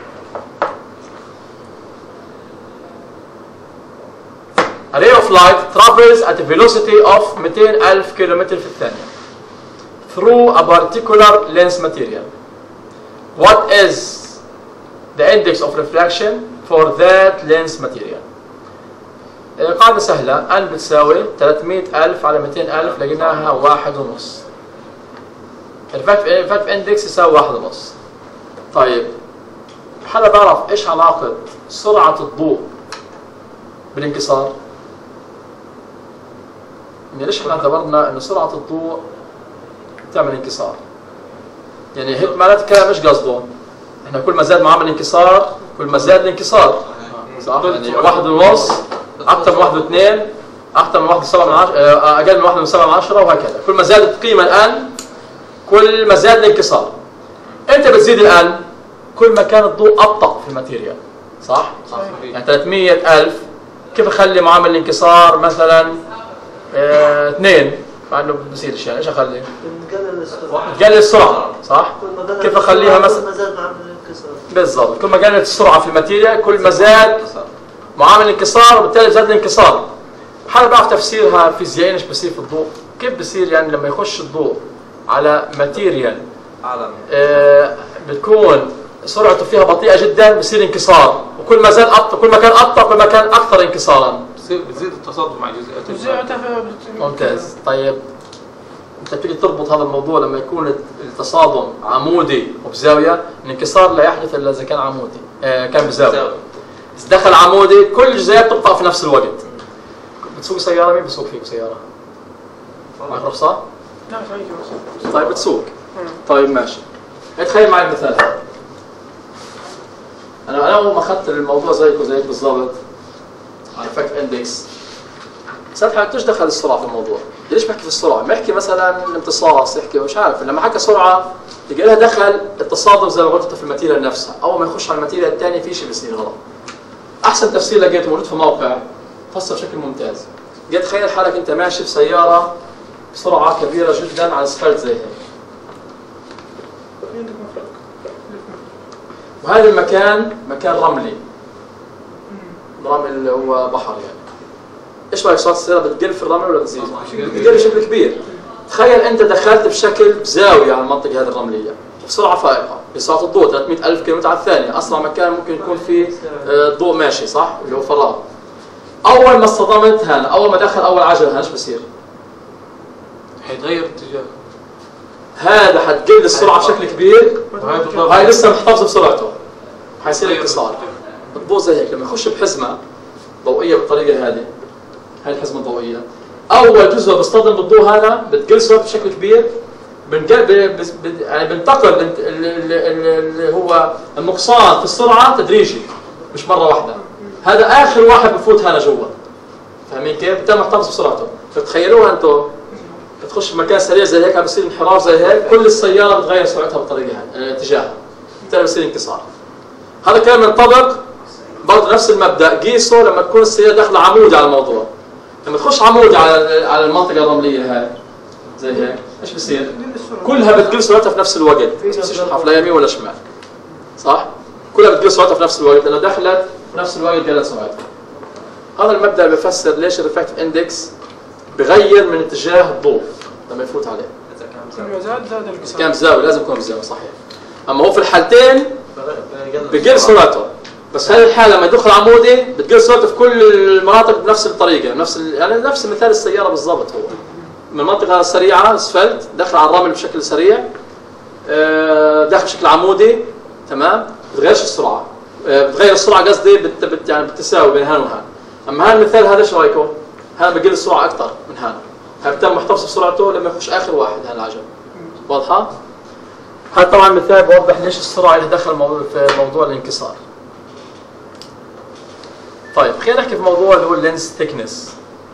A ray of light travels at a velocity of مئتين ألف كيلومتر في الثانية through a particular lens material. What is the index of reflection for that lens material? قاعدة سهلة. N بتساوي ثلاثمئة ألف على مئتين ألف لقيناها واحد ونص. الريفراكتيف اندكس يساوي واحد ونص. طيب حدا بعرف ايش علاقة سرعة الضوء بالانكسار؟ يعني ليش احنا اعتبرنا انه سرعة الضوء تعمل انكسار؟ يعني هيك معناتها كلام مش قصده. احنا كل ما زاد معامل الانكسار كل ما زاد الانكسار. صح؟ يعني واحد ونص اكثر من واحد واثنين اكثر من واحد وسبعة من عشرة اقل من واحد وسبعة من عشرة وهكذا. كل ما زادت القيمة الان كل ما زاد الانكسار. انت بتزيد الان كل ما كان الضوء ابطأ في الماتيريال. صح؟ صح. يعني ثلاثمئة ألف كيف اخلي معامل الانكسار مثلا اه اثنين مع انه بصيرش يعني ايش اخلي؟ نقلل السرعة. قلل السرعة صح؟ كيف اخليها مثلا؟ كل ما زاد معامل الانكسار. بالضبط كل ما قلت السرعة في الماتيريال كل ما زاد معامل الانكسار وبالتالي زاد الانكسار. حابب اعرف تفسيرها فيزيائيا ايش بصير في الضوء؟ كيف بصير يعني لما يخش الضوء على ماتيريال اعلى آه بتكون سرعته فيها بطيئة جدا بصير انكسار وكل ما زاد أبطأ كل ما كان أبطأ كل ما كان أكثر انكسارا. بتصير بتزيد التصادم مع جزيئات وزيعتها ممتاز. طيب انت بتيجي تربط هذا الموضوع لما يكون التصادم عمودي وبزاوية الانكسار لا يحدث إلا إذا كان عمودي آه كان بزاوية. إذا دخل عمودي كل الجزيئات تقطع في نفس الوقت. بتسوق سيارة مين بسوق فيك سيارة؟ معك رخصة؟ لا صحيح. طيب بتسوق. طيب ماشي. تخيل معي المثال هذا. انا انا اول ما اخذت الموضوع زيك وزيك بالضبط على الفاكت اندكس ساعتها بديش دخل السرعه في الموضوع. ليش بحكي في السرعه؟ بحكي مثلا امتصاص يحكي مش عارف لما حكى سرعه تلقى لها دخل التصادم زي ما قلت في الماتيريال نفسها. اول ما يخش على الماتيريال الثانيه في شيء بيصير غلط. احسن تفسير لقيته موجود في موقع فسر بشكل ممتاز. قلت تخيل حالك انت ماشي بسياره بسرعه كبيره جدا على اسفلت زي هيك. وهذا المكان مكان رملي، الرمل اللي هو بحر يعني. ايش رايك سرعه السياره بتقل في الرمل ولا بتزيد؟ بتقل بشكل كبير. تخيل انت دخلت بشكل بزاويه على المنطقه هذه الرمليه بسرعه فائقه بسرعه الضوء ثلاثمئة ألف كيلومتر على الثانيه، اسرع مكان ممكن يكون فيه الضوء ماشي صح اللي هو فراغ. اول ما اصطدمت هنا، اول ما دخل اول عجله هنا ايش بصير؟ حيتغير اتجاه. هذا حتقل السرعه بشكل كبير، وهذا وهي لسه محتفظه بسرعته، حيصير انكسار. بتضوء زي هيك لما يخش بحزمه ضوئيه بالطريقه هذه، هاي الحزمه الضوئيه، اول جزء بيصطدم بالضوء هذا بتقل سرعته بشكل كبير، بنقل يعني بنتقل اللي هو النقصان في السرعه تدريجي مش مره واحده. هذا اخر واحد بفوت هنا جوا، فاهمين كيف؟ بتم محتفظ بسرعته. فتخيلوها انتم بتخش في مكان سريع زي هيك بصير انحراف زي هيك، كل السياره بتغير سرعتها بالطريقه هاي اتجاهها، بالتالي بصير انكسار. هذا كلام ينطبق برضه نفس المبدا، قيسه لما تكون السياره داخله عمودي على الموضوع. لما تخش عمودي على على المنطقه الرمليه هاي زي هيك ايش بصير؟ كلها بتقل سرعتها في نفس الوقت، بس مش تنحرف لا يمين ولا شمال. صح؟ كلها بتقل سرعتها في نفس الوقت لانها دخلت في نفس الوقت قلت سرعتها. هذا المبدا اللي بيفسر ليش الريفراكتيف اندكس بغير من اتجاه الضوء لما يفوت عليه. كل زاد زاد الانكسار. كان بزاويه لازم يكون بزاويه صحيح. اما هو في الحالتين بقل سرعته، بس هذه الحاله لما يدخل عمودي بتقل سرعته في كل المناطق بنفس الطريقه، نفس يعني نفس مثال السياره بالضبط. هو من المنطقه السريعه اسفلت داخل على الرمل بشكل سريع، داخل بشكل عمودي تمام، بتغيرش السرعه، بتغير السرعه قصدي بت بت يعني بالتساوي بين هان وهان. اما هذا المثال هذا ايش رايكم؟ هذا بقل السرعه اكثر من هذا، هذا تم محتفظ بسرعته لما يخش اخر واحد هذا العجل. واضحه؟ هذا طبعا مثال بوضح ليش السرعه اللي دخل في موضوع الانكسار. طيب خلينا نحكي في موضوع اللي هو اللينس ثيكنس.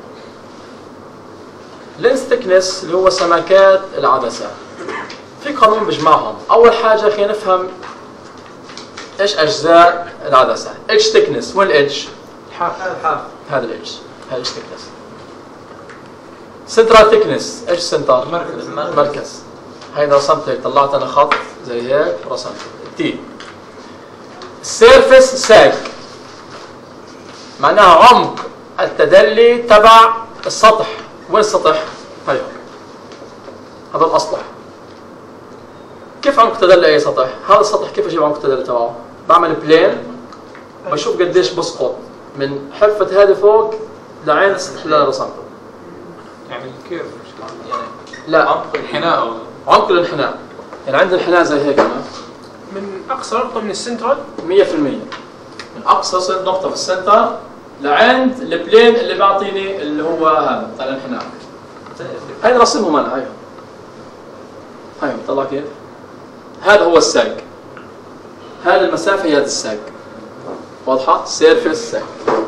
اللينس ثيكنس اللي هو سمكات العدسه. في قانون بيجمعهم، اول حاجه خلينا نفهم ايش اجزاء العدسه. اتش ثيكنس، وين الاتش؟ الحاف الحاف هذا الاتش، هذا اتش ثيكنس. سنترال ثيكنس، ايش سنتر؟ مركز. مركز. هيدا رسمت هيك، طلعت انا خط زي هيك رسمت تي. السيرفس ساج معناها عمق التدلي تبع السطح. وين السطح؟ هيو هذا الاسطح. كيف عمق تدلي اي سطح؟ هذا السطح كيف اجيب عمق التدلي تبعه؟ بعمل بلين بشوف قديش بسقط من حرفة هذه فوق لعين السطح اللي انا رسمته. يعني كيف يعني لا عمق انحناء عمق الانحناء، يعني عندي انحناء زي هيك أنا من اقصى نقطه من السنترال مية بالمية من اقصى نقطة في السنتر لعند البلين اللي بيعطيني اللي هو هذا بتاع الانحناء. هاي رسمهم انا، هاي هاي طلع كيف؟ هذا هو الساق، هذه المسافة هي هذا الساق. واضحة؟ سيرفيس ساق.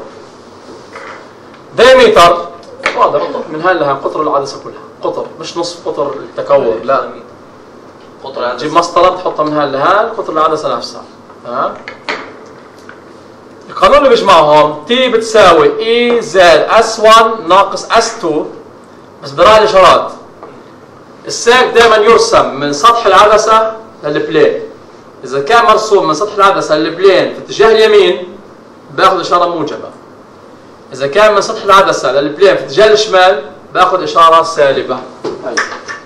دايمتر واضح من هاي لها قطر العدسة كلها، قطر مش نصف قطر التكور، لا قطر العدسة. تجيب مسطرة تحطها من هاي لهاي قطر العدسة نفسها. تمام؟ القانون اللي بيجمعهم تي بتساوي اي زائد اس واحد ناقص اس اثنين، بس براعي الاشارات. الساق دائما يرسم من سطح العدسة للبلين. إذا كان مرسوم من سطح العدسة للبلين في اتجاه اليمين باخذ إشارة موجبة. إذا كان من سطح العدسة للبلين في اتجاه الشمال باخذ إشارة سالبة. هاي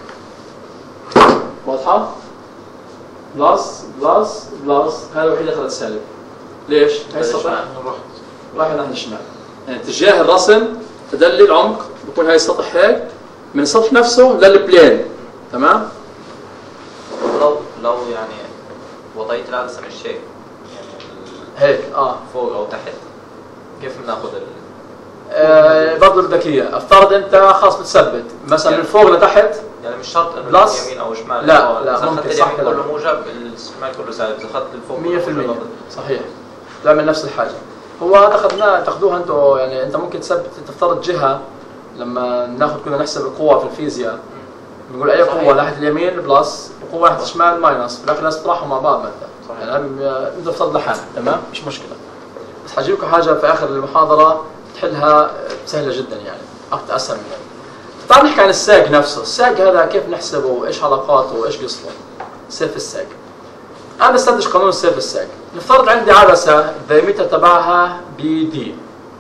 واضحة؟ بلس بلس بلس، هذا الوحيد اللي أخذت سالب. ليش؟ هاي السطح رايح ناحية الشمال. يعني اتجاه الرسم تدلي العمق بكون هاي السطح هيك من السطح نفسه للبلين. تمام؟ لو لو يعني وضعية العدسة مش هيك، يعني هيك اه فوق أو تحت، كيف بناخذ ال آه برضه بدك اياه. افترض انت خلاص بتثبت مثلا من فوق لتحت، يعني مش شرط انه بلس. يمين او شمال. لا، أو لا، اذا ممكن، اخذت صح اليمين كده. كله موجب الشمال كله سالب، اذا اخذت الفوق مية كله بالمية موجب. صحيح. تعمل نفس الحاجه. هو هذا اخذناه تاخذوها انتم، يعني انت ممكن تثبت تفترض جهه. لما ناخذ كنا نحسب القوه في الفيزياء بنقول اي قوه ناحيه اليمين بلس وقوه ناحيه الشمال ماينس، في الاخر الناس بيطرحوا مع بعض مثلا. يعني انت تفترض لحالك تمام مش مشكله، بس حجيب لكم حاجه في اخر المحاضره تحلها سهله جدا يعني اكثر اسهل يعني. تعال نحكي عن الساق نفسه. الساق هذا كيف نحسبه وايش علاقاته وايش قصته؟ سيف الساق انا بستنتج قانون السيرفيس ساج. نفترض عندي عدسه الدايمتر تبعها بي دي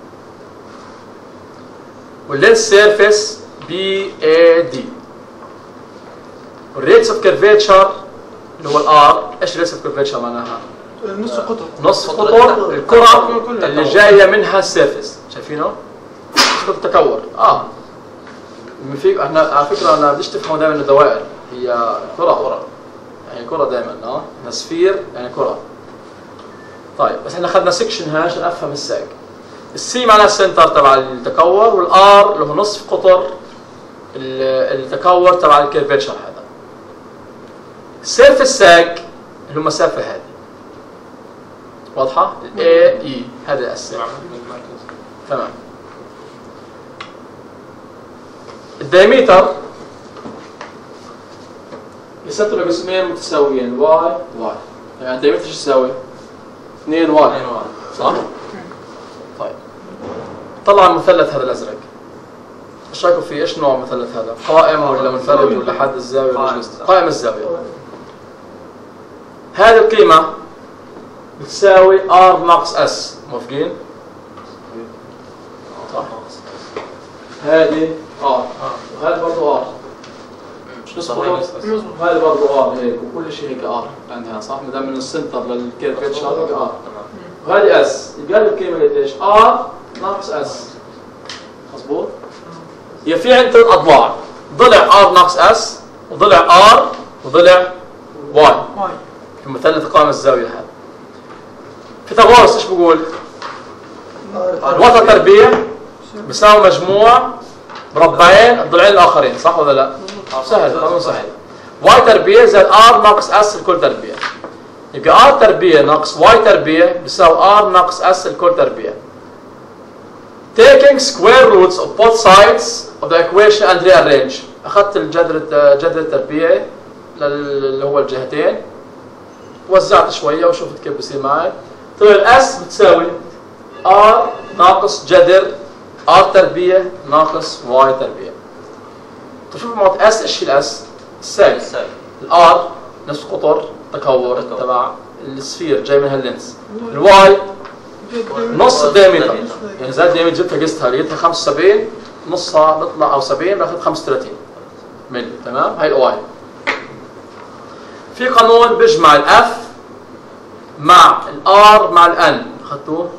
واللينس سيرفيس بي اي دي والريتس اوف كيرفيتشر اللي هو الار. ايش ريتس اوف كيرفيتشر معناها؟ نص قطر. نص قطر الكره اللي جايه منها السيرفيس. شايفينه؟ شوف التكور. اه في احنا على فكره انا بديش تفهموا دائما الدوائر هي كره كره يعني كره دائما اه سفير يعني كره. طيب بس احنا اخذنا سكشن هاي عشان افهم الساج. السي معناها السنتر تبع التكور والار اللي هو نصف قطر التكور تبع الكيرفيتشر هذا. السيرفيس ساج اللي هو المسافه هذه واضحه؟ الاي اي هذا الساج. تمام. الدايمتر يسطر بقسمين متساويين واي واي. يعني الدايمتر شو يساوي؟ اثنين واي صح؟ طيب طلع المثلث هذا الازرق. ايش رايكم فيه؟ ايش نوع المثلث هذا؟ قائم ولا منفرد ولا حد الزاويه ولا جزء؟ قائم الزاويه. هذه القيمه بتساوي ار ناقص اس. موافقين؟ صح. هذه ار وهذا برضه ار. مش نص قطر؟ هذا برضه ار هيك وكل شيء هيك ار عندها صح؟ ما دام من السنتر للكيرفيتشر هيك ار. وهذه اس. يبقى القيمه قديش؟ ار ناقص اس. مضبوط؟ هي في عندي ثلاث اضلاع. ضلع ار ناقص اس وضلع ار وضلع واي. واي. في مثلث قائم الزاويه هذا. فيثاغورس ايش بقول؟ وتر تربيع بيساوي مجموع مربعين الضلعين الاخرين صح ولا لا؟ سهل قانون سهل. واي تربيع زائد ار ناقص اس الكل تربيع. يبقى ار تربيع ناقص واي تربيع بيساوي ار ناقص اس الكل تربيع. Taking square roots of both sides of the equation and rearrange. اخذت الجذر الجذر التربيعي اللي هو الجهتين وزعت شويه وشفت كيف بصير معي. طلع الاس بتساوي ار ناقص جذر ار تربيع ناقص واي تربيع. طيب شوف معطي اس. ايش هي الاس؟ الساج. الار نفس قطر تكور تبع السفير جاي منها اللينس. الواي نص الدايمتر يعني زاد الدايمتر جبتها قستها لقيتها خمسة وسبعين نصها بطلع او سبعين باخذ خمسة وثلاثين ملي. تمام. هاي الواي. في قانون بيجمع الاف مع الار مع الان. اخذتوه؟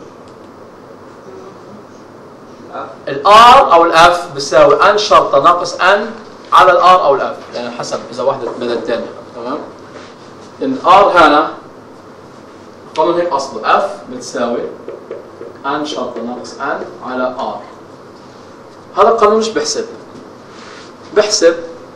الار او الاف بيساوي ان شرطه ناقص ان على الار او الاف يعني حسب اذا واحده بدل الثانيه. تمام. الار هنا قانون هيك اصله اف بتساوي ان شرطه ناقص ان على ار. هذا القانون مش بحسب بحسب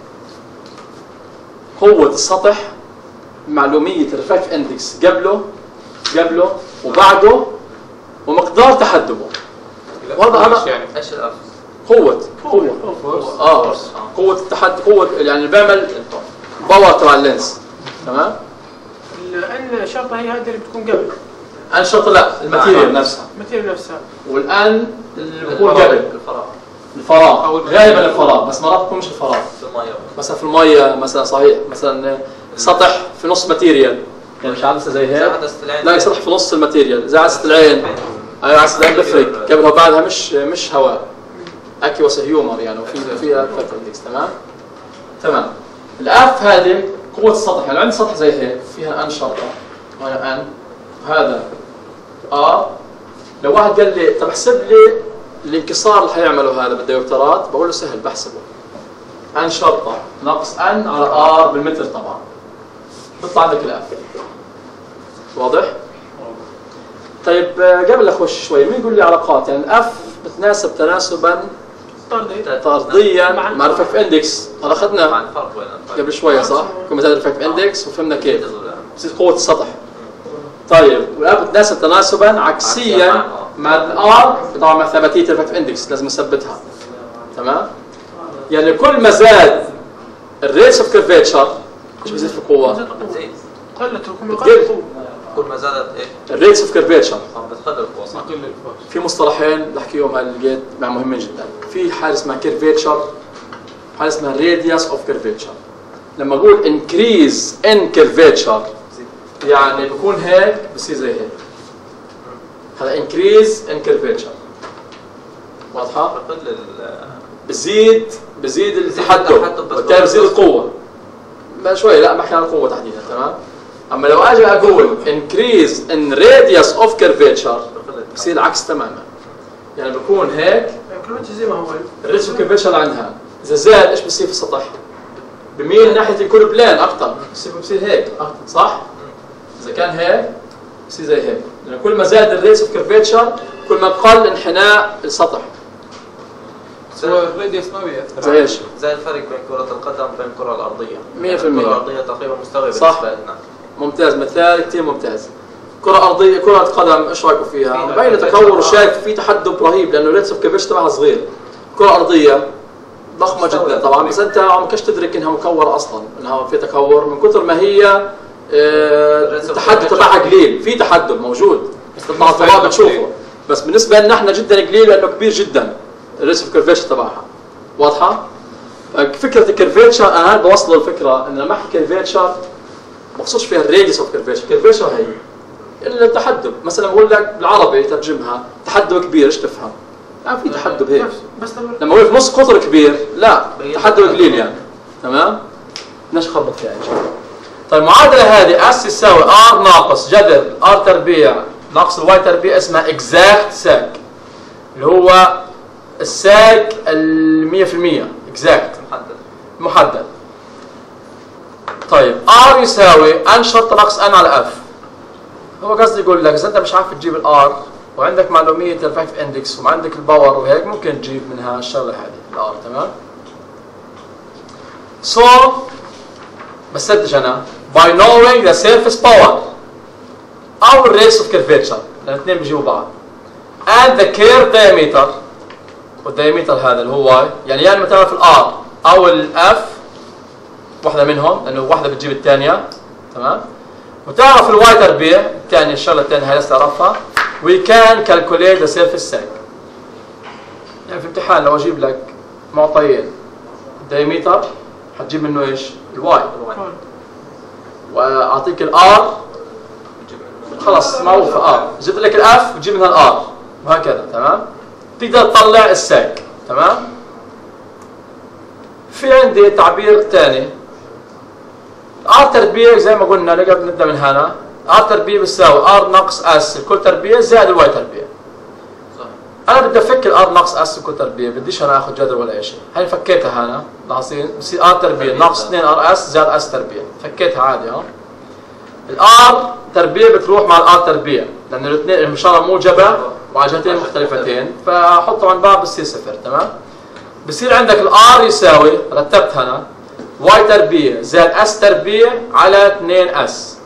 قوه السطح معلوميه الريفراكتيف اندكس قبله قبله وبعده ومقدار تحدبه. وهذا انا يعني ايش الاف؟ قوه قوه اه قوه التحدي قوه يعني بيعمل باور تبع اللينس. تمام. لان شرطه هي هذه اللي بتكون قبل. ان شرطه لا الماتيريال نفسها. الماتيريال نفسها. والان اللي بيكون قبل الفراغ. الفراغ او غالبا الفراغ بس مرات بيكون مش الفراغ. في الميه مثلا في الميه مثلا صحيح مثلا سطح في نص ماتيريال يعني مش عدسه زي هيك. لا سطح في نص الماتيريال زي عدسه العين. ايوه عدسه العين بفرق قبلها وبعدها مش مش هواء. اكيوس هيومر يعني وفي فيها اندكس. تمام. تمام. الاف هذه قوه السطح يعني عندي سطح زي هيك فيها ان شرطه وهنا ان وهذا ار. لو واحد قال لي طب احسب لي الانكسار اللي حيعمله هذا بالديوبترات بقول له سهل بحسبه. ان شرطه ناقص ان على ار بالمتر طبعا بيطلع عندك الاف. واضح؟ طيب قبل اخش شوي مين يقول لي علاقات يعني الاف بتناسب تناسبا طردي طرديا مع الريفراكتيف اندكس. هذا اخذناه مع الفرق وين الفرق؟ قبل شويه صح؟ كنا مثلا الريفراكتيف اندكس وفهمنا كيف بتصير قوه السطح. طيب والاف بتناسب تناسبا عكسيا مع الار طبعا مع ثباتيه الريفراكتيف اندكس لازم نثبتها. تمام؟ يعني كل ما زاد الريتس اوف كيرفيتشر ايش بيزيد في القوه؟ بتزيد. قلت القوه بتقل. كل ما زادت ايه؟ الريتس اوف كيرفيتشر بتقل القوه صح؟ نقل الفاش. في مصطلحين بحكيهم على الجيت مع مهمين جدا. في حاجه اسمها كيرفيتشر حاجه اسمها راديوس اوف كيرفيتشر. لما اقول انكريز ان كيرفيتشر يعني بكون هيك بصير زي هيك. هذا انكريز ان كيرفيتشر. واضحه؟ اعتقد بزيد بزيد التحدب التحدب بس وبالتالي بزيد القوه. ما شوي لا بحكي عن القوه تحديدا. تمام. اما لو اجي اقول انكريز ان راديوس اوف كيرفيتشر بصير العكس تماما. يعني بكون هيك كلمتش زي ما هو الريديوس اوف كيرفيتشر عندها اذا زاد ايش بصير في السطح؟ بميل ناحيه الكل بلان اكثر، بصير بصير هيك اكثر صح؟ اذا كان هيك بصير زي هيك، لانه كل ما زاد الريديوس اوف كيرفيتشر كل ما قل انحناء السطح. هو الراديوس ما بيأثر زي ايش؟ زي الفرق بين كرة القدم وبين الكرة الأرضية. مية في المية. الكرة الأرضية تقريبا مستوية صح. بالنسبة لنا. ممتاز، مثال كثير ممتاز. كرة أرضية، كرة قدم ايش رايكم فيها؟ فيها مبين تطور وشايف في تحدب رهيب لأنه الريديوس اوف كيرفيتشر تبعها صغير. كرة أرضية ضخمة جدا طبعا، بس أنت عم كش تدرك إنها مكورة أصلا، إنها في تكور من كثر ما هي اه التحدب تبعها قليل، في تحدب موجود بس تطلع الطبقة بتشوفه، بس بالنسبة لنا احنا جدا قليل لأنه كبير جدا الريديوس اوف كيرفيتشر تبعها. واضحة؟ فكرة الكيرفيتشر أنا بوصل الفكرة إن لما أحكي كيرفيتشر بقصدش فيها الراديوس اوف كيرفيتشر، كيرفيتشر هي التحدب. مثلا بقول لك بالعربي ترجمها تحدب كبير، ايش تفهم؟ ما في تحدب هيك. بس لما اقول في نص قطر كبير لا تحدب قليل يعني. تمام؟ بدناش نخربط فيها ان شاء الله. طيب المعادلة هذه اس يساوي ار ناقص جذر ار تربيع ناقص الواي تربيع اسمها اكزاكت ساك، اللي هو الساك ال مية في المية اكزاكت محدد. محدد. طيب ار يساوي ان شرطة ناقص ان على اف. هو قصدي يقول لك اذا انت مش عارف تجيب الار وعندك معلوميه الفايف اندكس وعندك الباور وهيك ممكن تجيب منها الشغله هذه الار. تمام. سو so, بسدج انا by knowing the surface power او الريس اوف كيرفيتشر، الاثنين بيجيبوا بعض، and the curve diameter والدايمتر هذا اللي هو واي، يعني يعني مثلا في الار او الاف واحده منهم لانه واحده بتجيب الثانيه. تمام. وتعرف الواي تربيع الثانية، الشغلة الثانية هاي لسه تعرفها. we can calculate the surface sag. يعني في امتحان لو اجيب لك معطيين الدايمتر حتجيب منه ايش؟ الواي، واعطيك الار خلص معروفة ار، جبت لك الاف بتجيب منها الار وهكذا. تمام. تقدر تطلع الساج. تمام. في عندي تعبير ثاني ار تربيع زي ما قلنا قبل نبدا من هنا، ار تربيع بتساوي ار ناقص اس الكل تربيع زائد الواي تربيع. صح. انا بدي افك الار ناقص اس الكل تربيع، بديش انا اخذ جذر ولا شيء، هي فكيتها هنا لاحظين بصير ار تربيع ناقص اثنين ار اس زائد اس تربيع، فكيتها عادي ها. الار تربيع بتروح مع الار تربيع لانه الاثنين الاشاره موجبه وعلى جهتين مختلفتين، فاحطهم عند بعض بصير صفر. تمام. بصير عندك الار يساوي رتبت هنا واي تربيع زائد اس تربيع على اثنين اس.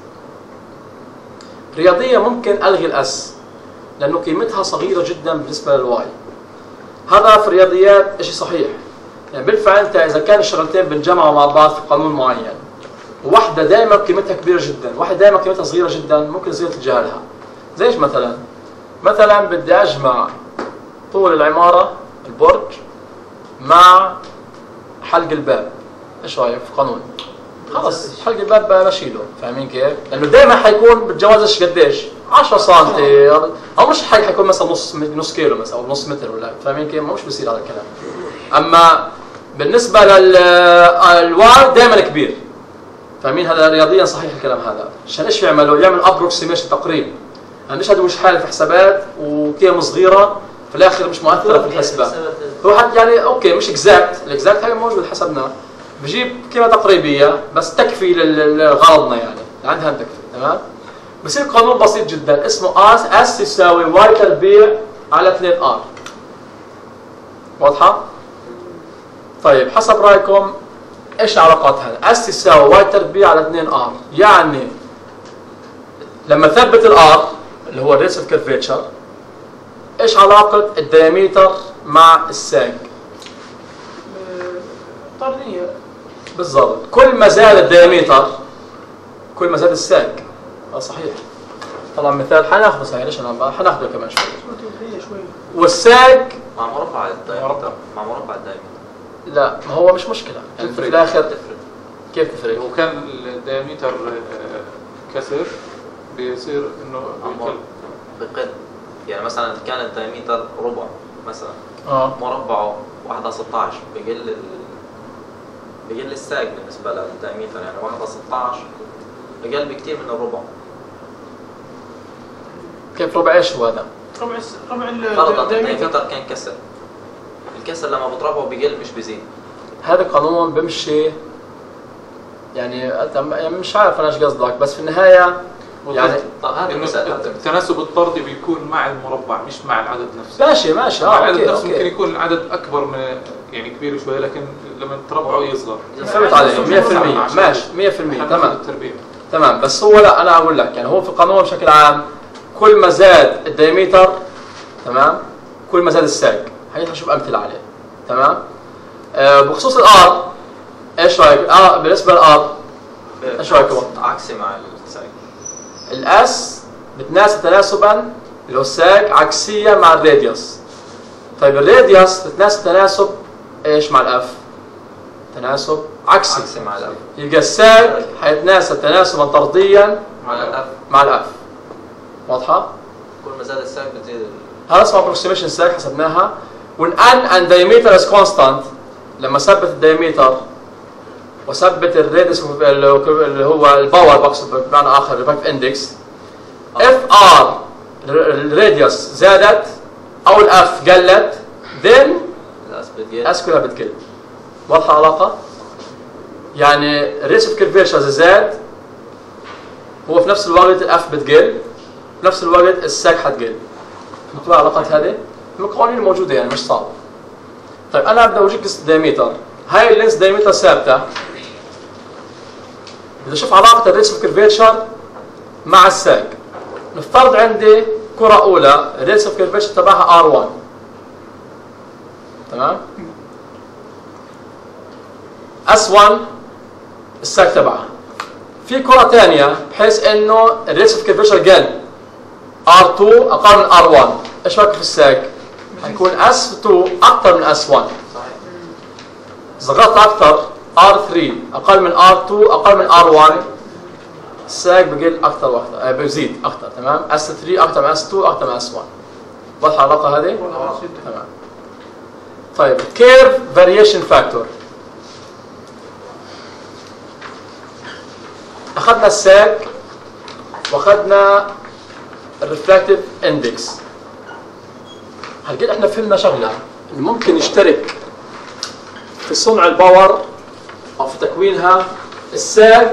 رياضية ممكن الغي الاس لانه قيمتها صغيرة جدا بالنسبة للواي. هذا في الرياضيات شيء صحيح. يعني بالفعل انت اذا كان الشغلتين بنجمعوا مع بعض في قانون معين، وواحدة دائما قيمتها كبيرة جدا، واحدة دائما قيمتها صغيرة جدا، ممكن صغيرة تتجاهلها. زي ايش مثلا؟ مثلا بدي اجمع طول العمارة البرج مع حلق الباب. ايش رايك في قانون؟ خلص حلق الباب بشيله، فاهمين كيف؟ لانه دائما حيكون بتجاوزش قديش؟ عشرة سم او مش حق حيكون مثلا نص نص كيلو مثلا او نص متر ولا، فاهمين كيف؟ مش بصير هذا الكلام. اما بالنسبه للواي دائما كبير. فاهمين؟ هذا رياضيا صحيح الكلام هذا. عشان ايش يعملوا؟ يعمل ابروكسيميشن تقريب. يعني مش هذا مش حاله في حسابات وقيم صغيره في الاخر مش مؤثره في الحسبات. هو حد يعني اوكي مش اكزاكت، الاكزاكت هاي موجود حسبناه. بجيب قيمه تقريبيه بس تكفي لغرضنا يعني، عندها تكفي. تمام. بصير قانون بسيط جدا اسمه اس اس يساوي واي تربيع على اثنين ار. واضحه؟ طيب حسب رايكم ايش علاقات هذا؟ اس يساوي واي تربيع على اثنين ار، يعني لما ثبت الار اللي هو الريس اوف كيرفيتشر ايش علاقه الدياميتر مع الساج؟ طردية بالضبط. كل ما زاد الدياميتر كل ما زاد الساج. اه صحيح. طبعا مثال حناخذه صحيح، ليش انا حناخذه كمان شوي. شوي والساج مع مربع الدايمتر. مع مربع الدايمتر. لا ما هو مش مشكله يعني في الاخر تفرق. كيف تفرق؟ لو كان الديامتر كسر بيصير انه عمر بقل. يعني مثلا كان الدايمتر ربع مثلا اه مربعه واحد ستة عشر بقل ال... بقل الساق بالنسبه للدايمتر، يعني واحد ستة عشر بقل بكثير من الربع. كيف ربع ايش هو هذا؟ ربع الس- ربع فرضا الدايمتر. الدايمتر كان كسر، الكسر لما بتربعه بقل مش بزيد. هذا قانون بمشي يعني يعني مش عارف انا ايش قصدك، بس في النهايه يعني طب هذا إنه المثال هذا التناسب الطردي بيكون مع المربع مش مع العدد نفسه. ماشي ماشي مع اه العدد اوكي نفسه ممكن اوكي يكون العدد اكبر من يعني كبير شوي، لكن لما تربعه يصغر. فهمت عليه مية بالمية ماشي مية بالمية إحنا تمام بناخذ التربيع. تمام. بس هو لا انا اقول لك يعني هو في القانون بشكل عام كل ما زاد الدايمتر تمام كل ما زاد الساق. هيك نشوف امثله عليه تمام. آه بخصوص الار ايش رايك؟ اه بالنسبه للار ايش رايك هو؟ عكسي مع الساق. الاس بتناسب تناسبا اللي هو الساق عكسيه مع الراديوس. طيب الراديوس بتناسب تناسب ايش مع الاف؟ تناسب عكسي. عكسي مع الاف. يبقى الساق حيتناسب تناسبا طرديا مع الاف. مع الاف. واضحه؟ كل ما زاد الساق بتزيد ال- هذا اسمه approximation ساق حسبناها. when n and diameter is constant لما ثبت الدايمتر وثبت الراديوس اللي هو الباور بقصد بمعنى اخر الريفاكتيف اندكس اف ار الراديوس زادت او الاف قلت then الاس بتقل. الاس كلها بتقل. واضحه العلاقه؟ يعني الريس اوف كيرفيشر اذا زاد هو في نفس الوقت الاف بتقل في نفس الوقت الساق حتقل. فهمتوا العلاقات هذه؟ من القوانين الموجوده يعني مش صعبه. طيب انا بدي اورجيك قصه الدايمتر. هاي اللينس دايمتر ثابته. بدي اشوف علاقه الريس اوف كيرفيشر مع الساق. نفترض عندي كره اولى الريس اوف كيرفيشر تبعها ار واحد تمام؟ اس واحد الساق تبعها. في كره ثانيه بحيث انه الريس اوف كيرفيشر قل ار اثنين اقل من ار واحد. ايش رايك في الساق؟ حيكون اس اثنين اكثر من اس واحد. صحيح. صغرت اكثر ار ثلاثة اقل من ار اثنين اقل من ار واحد الساق بقل اكثر واحده بزيد اكثر تمام. اس ثلاثة اكثر من اس اثنين اكثر من اس واحد. واضحه العلاقه هذه؟ تمام. طيب كيرف فاريشن فاكتور اخذنا الساق واخذنا الريفراكتيف اندكس. هلقيت احنا فهمنا شغله اللي ممكن يشترك في صنع الباور او في تكوينها الساق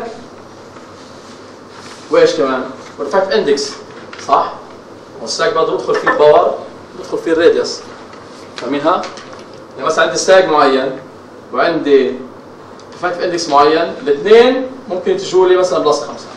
وايش كمان؟ والريفراكتيف اندكس صح؟ والساق برضه يدخل فيه الباور يدخل فيه الراديوس. فاهمينها؟ يعني مثلا عندي ساق معين وعندي ريفراكتيف اندكس معين الاثنين ممكن ينتجوا لي مثلا بلس خمسة.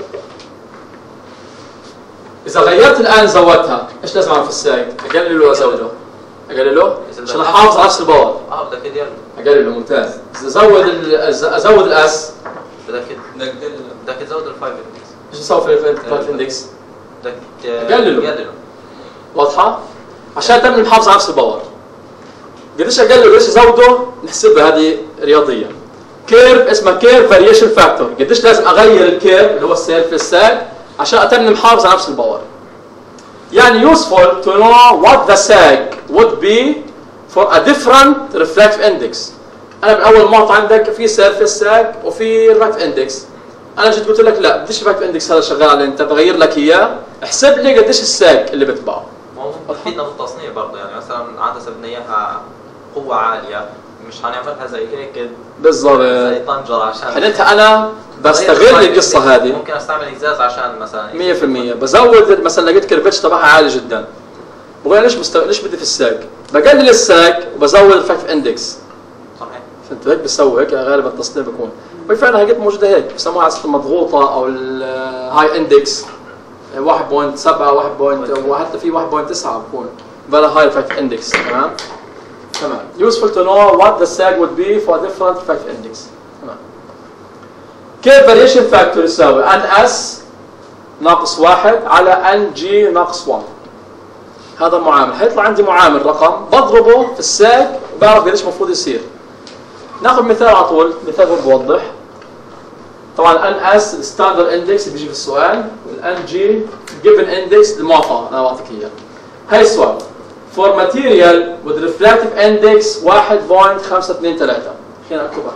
إذا غيرت الآن زودتها، إيش لازم أعمل في الساق؟ أقلله ولا أزوده؟ أقلله؟ عشان أحافظ على نفس الباور. اه بدك يدير أقلله ممتاز. إذا زود ال أزود الأس بدك بدك بدك تزود الفايف اندكس. إيش نسوي في الفايف اندكس؟ بدك قلله. قلله. واضحة؟ عشان تم نحافظ على نفس الباور. قديش أقلله وقديش أزوده؟ نحسبها هذه رياضيا. كيرف اسمها كيرف فاريشن فاكتور، قديش لازم أغير الكيرف اللي هو السير في الساق عشان أتم محافظ على نفس الباور. يعني useful to know what the sag would be for a different refractive index. أنا من أول معطى عندك في surface sag وفي refractive index. أنا جيت قلت لك لا بديش refractive index هذا شغال على أنت بغير لك إياه، احسب لي قديش الساج اللي بتبعه. ما هو بتفيدنا بالتصنيع برضه، يعني مثلا عدسة بدنا إياها قوة عالية مش هنعملها زي هيك بالضبط. زي طنجرة عشان حنتها أنا بستغل القصة هذه ممكن استعمل ازاز عشان مثلا مية بالمية. بزود مثلا لقيت كيرفتش تبعها عالي جدا. بقول ليش مستو... ليش بدي في الساق؟ بقلل الساق وبزود الفاكتيف اندكس. صحيح. فانت هيك بسوي هيك غالبا التصنيع بيكون. وفعلا هيك موجوده هيك بسموها عدسه المضغوطه او الهاي اندكس واحد فاصلة سبعة واحد وحتى في واحد فاصلة تسعة بكون فيري هاي الفاكتيف اندكس. تمام؟ تمام. useful to know what the sag would be for different factor index. تمام. كيف variation factor يساوي ان اس ناقص واحد على ان جي ناقص واحد. هذا معامل، حيطلع عندي معامل رقم بضربه في الساق وبعرف قديش المفروض يصير. ناخذ مثال على طول، مثال هو بوضح. طبعا الان اس ستاندرد اندكس بيجي في السؤال، والان جي جيفن اندكس المعطى انا بعطيك اياه. هاي السؤال for material with refractive index واحد فاصلة خمسة اثنين ثلاثة، خلينا نكتبها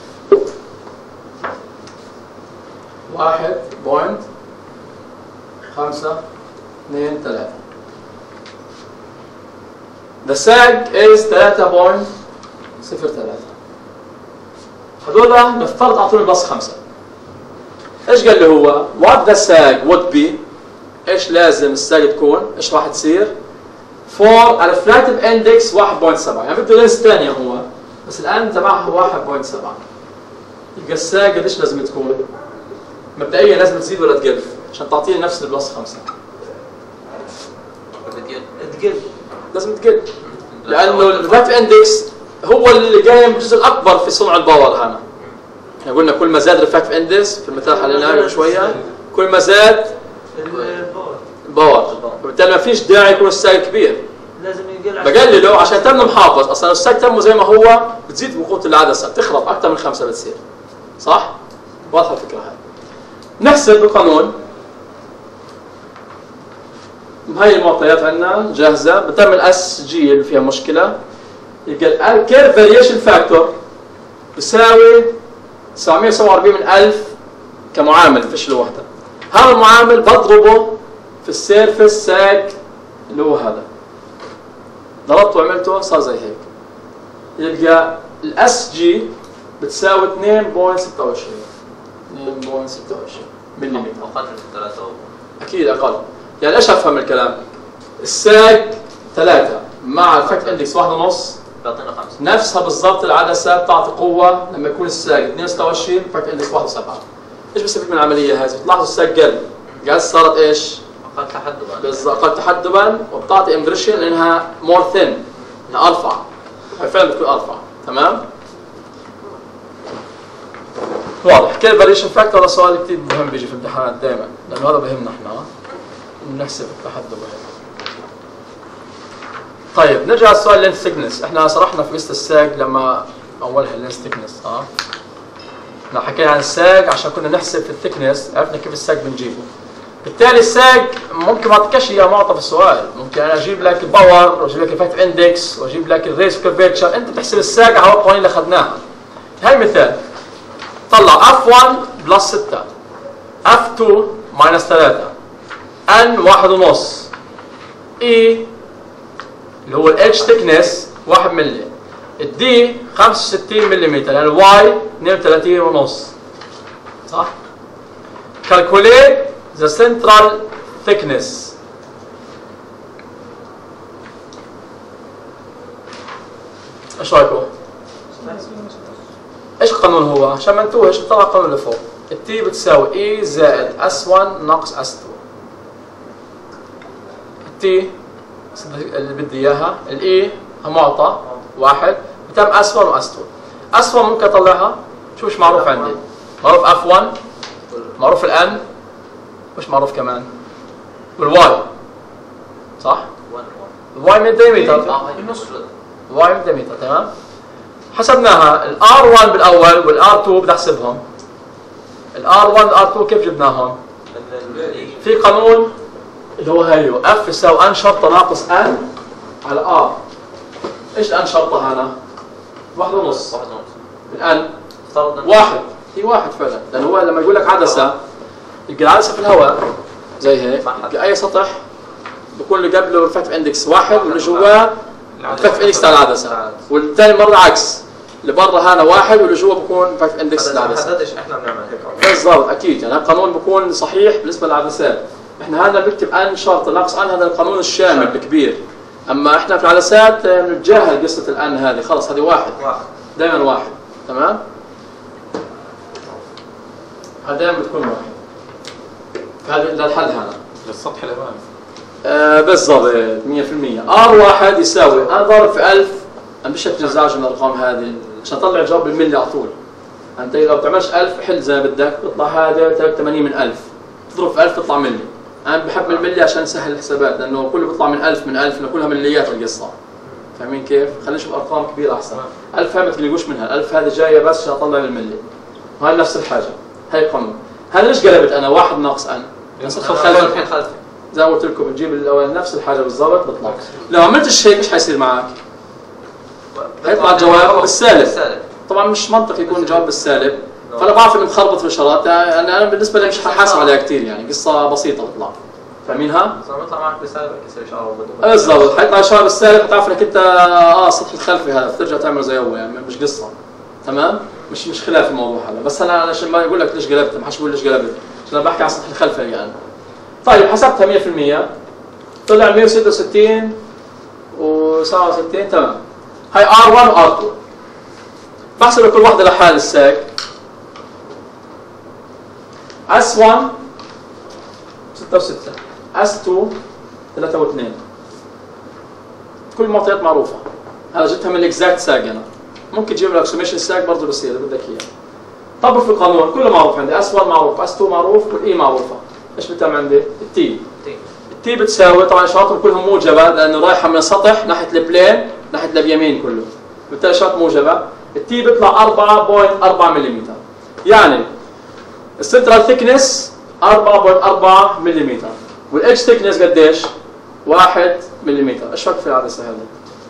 واحد فاصلة خمسة اثنين ثلاثة. The sag is ثلاثة فاصلة صفر ثلاثة. هذول نفترض اعطوني بلس خمسة. ايش قال لي هو؟ what the sag would be، ايش لازم الساج تكون؟ ايش راح تصير؟ for a refractive index واحد فاصلة سبعة، يعني بده لينس ثانية هو، بس الان تبعها واحد فاصلة سبعة. يبقى الساج قديش لازم تكون؟ مبدئيا لازم تزيد ولا تقل عشان تعطيني نفس البلس خمسة؟ تقل. لازم تقل. لانه الريفراكتيف اندكس هو اللي قايم بالجزء الاكبر في صنع الباور هنا. احنا قلنا كل ما زاد الريفراكتيف اندكس في المثال حليناه قبل شويه، كل ما زاد الباور الباور، وبالتالي ما فيش داعي يكون الساج كبير. لازم يقل. بقلله عشان تم محافظ، اصلا الساج تمه زي ما هو بتزيد بقوه العدسه، بتخرب اكثر من خمسه بتصير. صح؟ واضحه الفكره هاي. نحسب القانون. هاي المعطيات عندنا جاهزه، بتعمل اس جي اللي فيها مشكله. يبقى الكيرف فاريشن فاكتور بيساوي تسعمية وسبعة وأربعين من ألف كمعامل فيش الوحده. هذا المعامل بضربه في السيرفس ساج اللي هو هذا. ضربته وعملته صار زي هيك. يبقى الاس جي بتساوي اثنين فاصلة ستة وعشرين. اثنين فاصلة ستة وعشرين ملم. اقل من ثلاثة. اكيد اقل. يعني ايش افهم الكلام؟ الساج ثلاثة مع الفاكت اندكس واحد ونص بيعطينا خمسة. نفسها بالضبط العدسه بتعطي قوه لما يكون الساج اثنين وستة وعشرين فاكت اندكس واحد وسبعة. ايش بستفيد من العمليه هذه؟ بتلاحظوا الساج قل. قال صارت ايش؟ اقل تحدبا. بالضبط اقل تحدبا، وبتعطي امبريشن لانها مور ثين، انها ارفع. فعلا بتكون ارفع، تمام؟ واضح. كيف فاريشن فاكتور؟ هذا سؤال كثير مهم بيجي في الامتحانات دائما، لانه هذا بهمنا احنا نحسب التحدب هيك. طيب نرجع للسؤال لينس ثيكنس. احنا شرحنا في قصه الساج لما اولها اللينس ثيكنس، اه احنا حكينا عن الساج عشان كنا نحسب في الثيكنس، عرفنا كيف الساج بنجيبه. بالتالي الساج ممكن ما اعطيكش اياه معطى في السؤال، ممكن انا اجيب لك الباور واجيب لك الفاكتور اندكس واجيب لك الريس كيرفيتشر، انت بتحسب الساج على القوانين اللي اخذناها. هاي مثال طلع اف واحد بلس ستة، اف اثنين ماينس ثلاثة، ان واحد ونص، اي اللي هو الاتش ثيكنس واحد ملي، الدي خمسة وستين ملم، يعني الواي اثنين وثلاثين ونص. صح؟ calculate the central thickness. ايش رايكم؟ ايش القانون هو؟ عشان ما نتوهش نطلع القانون اللي فوق. التي بتساوي اي زائد اس واحد ناقص اس اثنين. التي اللي بدي اياها، الاي معطى واحد بتم اس واحد واس اثنين. اس واحد ممكن اطلعها، شو مش معروف عندي؟ معروف اف واحد، معروف الان، مش معروف كمان، والواي صح؟ الواي من ديمتر، الواي من ديمتر، تمام؟ حسبناها الار واحد بالاول والار اثنين بدي احسبهم. الار واحد والار اثنين كيف جبناهم؟ في قانون اللي هو هيو اف يساوي ان شرطه ناقص ان على ار. ايش الان شرطه هنا؟ واحد ونص. واحد ونص. الان واحد، هي واحد فعلا، لانه هو لما يقول لك عدسه يلقى العدسه في الهواء زي هيك، يلقى اي سطح بكون اللي قبله الفاكتور اندكس واحد واللي جواه الفاكتور اندكس تاع العدسه، والثاني مره عكس، اللي برا هنا واحد واللي جوا بكون فاكتور اندكس العدسه. ما حددش احنا بنعمل هيك. بالضبط اكيد، يعني القانون بكون صحيح بالنسبه للعدسات. احنا هذا بنكتب ان شرط ناقص ان، هذا القانون الشامل الكبير. اما احنا في العدسات بنتجاهل قصه الان هذه، خلص هذه واحد واحد دائما واحد، تمام؟ هذا دائما بتكون واحد. هذا الحل هذا للسطح الامامي. آه بالضبط مية بالمية. ار واحد يساوي انا ضارب في ألف، انا مش ازعج من الارقام هذه عشان اطلع الجواب بالملي على طول. انت لو بتعملش ألف حل زي ما بدك، بيطلع هذا ثلاثة وثمانين من ألف، تضرب في ألف تطلع ملي. انا بحب الملي عشان سهل الحسابات، لانه كله بيطلع من ألف من ألف، كلها مليات القصه. فاهمين كيف؟ خلينا نشوف ارقام كبيره احسن. ألف هاي ما تقلقوش منها، الألف هذه جايه بس عشان اطلع الملي. وهي نفس الحاجه. هي قانون. هلا ليش قلبت انا واحد ناقص ان؟ السطح الخلفي الحين خلفي زي ما قلت لكم بتجيب الاول نفس الحاجه بالضبط بطلع. لو عملتش هيك ايش حيصير معك؟ حيطلع الجواب بالسالب. بالسالب. طبعا مش منطقي يكون الجواب بالسالب، فانا بعرف انه مخربط في الاشارات، انا انا بالنسبه لي مش حاسب عليها كثير يعني، قصه بسيطه بتطلع. فاهمينها؟ صار بيطلع معك بالسالب يصير اشاره بدون بالضبط، حيطلع اشاره بالسالب بتعرف انك انت اه السطح الخلفي هذا بترجع تعمل زي هو يعني مش قصه. تمام؟ مش مش خلاف الموضوع هذا، بس انا عشان ما يقول لك ليش قلبت، ما حدش يقول ليش قلبت، عشان انا بحكي عن السطح الخلفي يعني. طيب حسبتها مية بالمية طلع مية وستة وستين وسبعة وستين تمام. هاي آر واحد و آر اثنين. بحسب لكل واحدة لحال الساق. إس واحد ستة وستة، إس اثنين ثلاثة واثنين. كل المعطيات معروفة. هلا جبتها من الاكزاكت ساق انا. ممكن تجيب لك سميشن ساق برضه بصير اذا بدك اياه. طبق في القانون كله معروف عندي، إس واحد معروف، إس اثنين معروف، والاي معروفة. ايش بتعمل عندي؟ التي. التي بتساوي طبعا اشاراتهم كلهم موجبه لانه رايحه من السطح ناحيه البلين ناحيه اليمين كله، بالتالي اشارات موجبه. التي بيطلع أربعة فاصلة أربعة ملم، يعني السنترال ثيكنس أربعة فاصلة أربعة ملم، والإدج ثيكنس قديش؟ واحد ملم. ايش فرق في العدسه هذه؟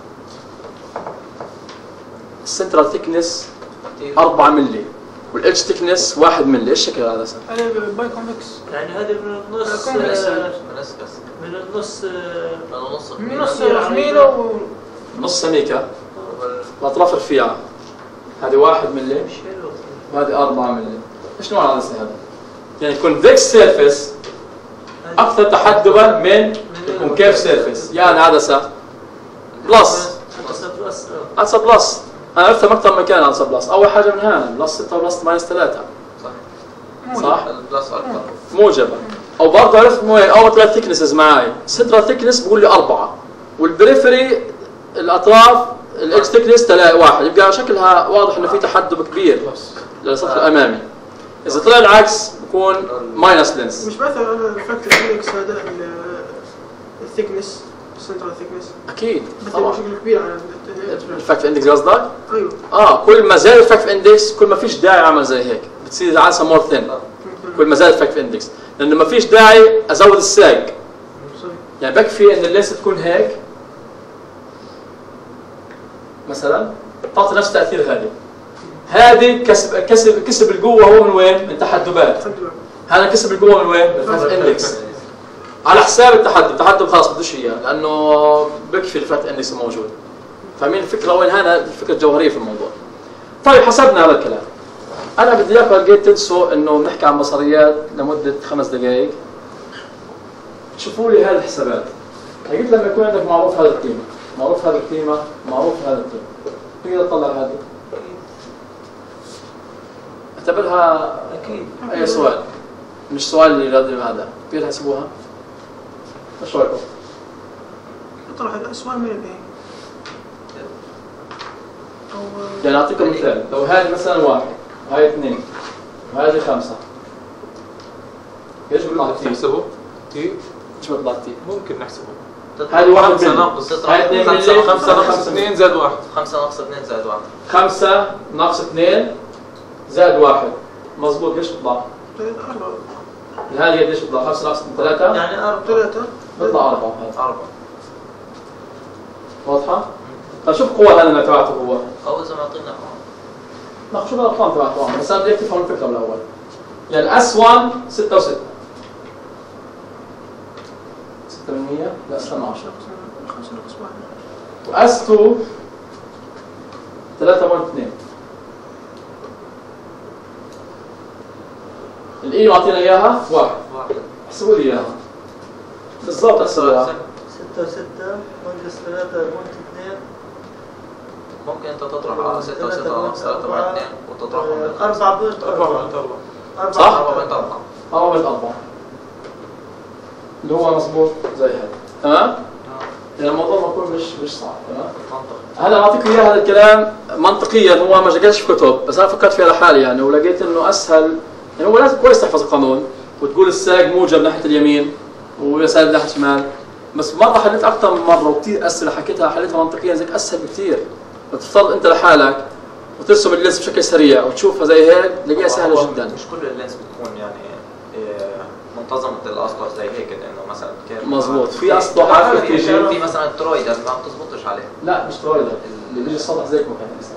السنترال ثيكنس أربعة ملم والإدج ثيكنس واحد ملم، ايش شكل العدسه؟ انا باي كونفكس يعني هذه من النص كم بس؟ آه، بس بس من النص آه، من نص من نص خميله نص سميكه الاطراف رفيعه، هذه واحد ملم مش حلو. وهذه أربعة ملم. ايش نوع العدسه هذا؟ يعني كونفكس سيرفيس اكثر تحدبا من الكونكيف سيرفيس، يعني عدسه بلس عدسة بلس آه. عدسه بلس. انا عرفتها من اكثر من مكان عدسه بلس، اول حاجه من هان بلس ستة وبلس ماينس ثلاثة صح؟ البلس اكثر موجبه. او برضه عرفت مو اول ثلاث ثيكنسز معي، سنترال ثيكنس بقول لي أربعة والبريفري الاطراف الإدج ثيكنس تلاقي واحد، يبقى شكلها واضح انه في تحدب كبير للسطح الامامي. اذا طلع العكس بكون ماينس لينس. مش مثلا انا الفاكتور اندكس هذا الثيكنس السنترال ثيكنس اكيد بس طبعا. بشكل كبير على الفاكتور اندكس قصدك؟ ايوه اه كل ما زاد الفاكتور اندكس كل ما فيش داعي اعمل زي هيك، بتصير العدسه مور ثين. كل ما زاد الفاكتور اندكس لانه ما فيش داعي ازود الساق، صحيح. يعني بكفي ان اللينس تكون هيك مثلا تعطي نفس تاثير هذه. هذه كسب كسب كسب القوه هو من وين؟ من تحدبات. الحمد لله. هذا كسب القوه من وين؟ من الفاكتور اندكس. على حساب التحدب، التحدب خلاص بدوش اياه لانه بكفي الفاكتور اندكس موجود. فاهمين الفكره وين؟ هذا الفكره الجوهريه في الموضوع. طيب حسبنا هذا الكلام. انا بدي اياكم لقيت تنسوا انه بنحكي عن بصريات لمده خمس دقائق. شوفوا لي هذه الحسابات. قلت لما يكون عندك معروف هذه القيمه، معروف هذه القيمه، معروف هذه القيمه. تقدر تطلع هذه. اعتبرها اكيد اي سؤال. مش سؤال اللي لازم هذا. تقدر تحسبوها؟ ايش رايكم؟ اطرح الاسوار من الايه؟ او يعني اعطيكم مثال، لو هذه مثلا واحد، وهي اثنين، وهذه خمسه. ايش بيطلع تي؟ تحسبه؟ تي؟ ايش بيطلع تي؟ ممكن نحسبه. هذه واحد خمسة ملي. ناقص هاي اثنين خمسة ملي. خمسة ناقص اثنين زائد واحد. خمسة ناقص اثنين زائد واحد. خمسة ناقص اثنين زائد واحد. مضبوط. ايش بيطلع؟ أربعة هذه قديش بيطلع؟ خمسة ناقص ثلاثة؟ يعني أربعة ثلاثة بيطلع أربعة. هذا أربعة. واضحة؟ طيب شوف القوة هذا تبعته هو. أول زي ما أعطينا أرقام. لا شوف الأرقام تبعته، بس أنا بدي تفهم الفكرة من الأول. يعني إس واحد ستة وستة. ستة من مية؟ لا استنى عشرة. خمسة ناقص واحد. وإس اثنين ثلاثة فاصلة اثنين. الإي معطينا إياها واحد. واحد. احسبوا لي إياها. بالضبط احسبوها. ستة وستة ناقص ثلاثة ناقص اثنين. ممكن أنت تطرح على ستة وستة ناقص ثلاثة مع اثنين وتطرحهم بال- أربعة بوينت أربعة أربعة. بوينت أربعة. أربعة. صح؟ أربعة بوينت أربعة. أربعة من أربعة. اللي هو مظبوط زي هذا. تمام؟ يعني الموضوع ما يكون مش مش صعب. تمام؟ منطقي. هلا بعطيكم اياه هذا الكلام منطقيا، هو ما جاش في كتب، بس انا فكرت فيها لحالي يعني ولقيت انه اسهل. يعني هو لازم كويس تحفظ القانون وتقول الساق موجب ناحيه اليمين وسالب ناحيه الشمال، بس مره حليت اكثر من مره وكثير اسئله حكيتها حليتها منطقيا زيك اسهل بكثير. بتفترض انت لحالك وترسم اللينس بشكل سريع وتشوفها زي هيك تلاقيها سهله هو جدا. مش كل اللينس بتكون يعني إيه، منتظمه الاسطح زي هيك انه مثلا كيف مظبوط، في اسطح في في مثلا الترويد ما بتزبطش عليه. لا مش ترويدر اللي بيجي السطح زي كذا مثلا.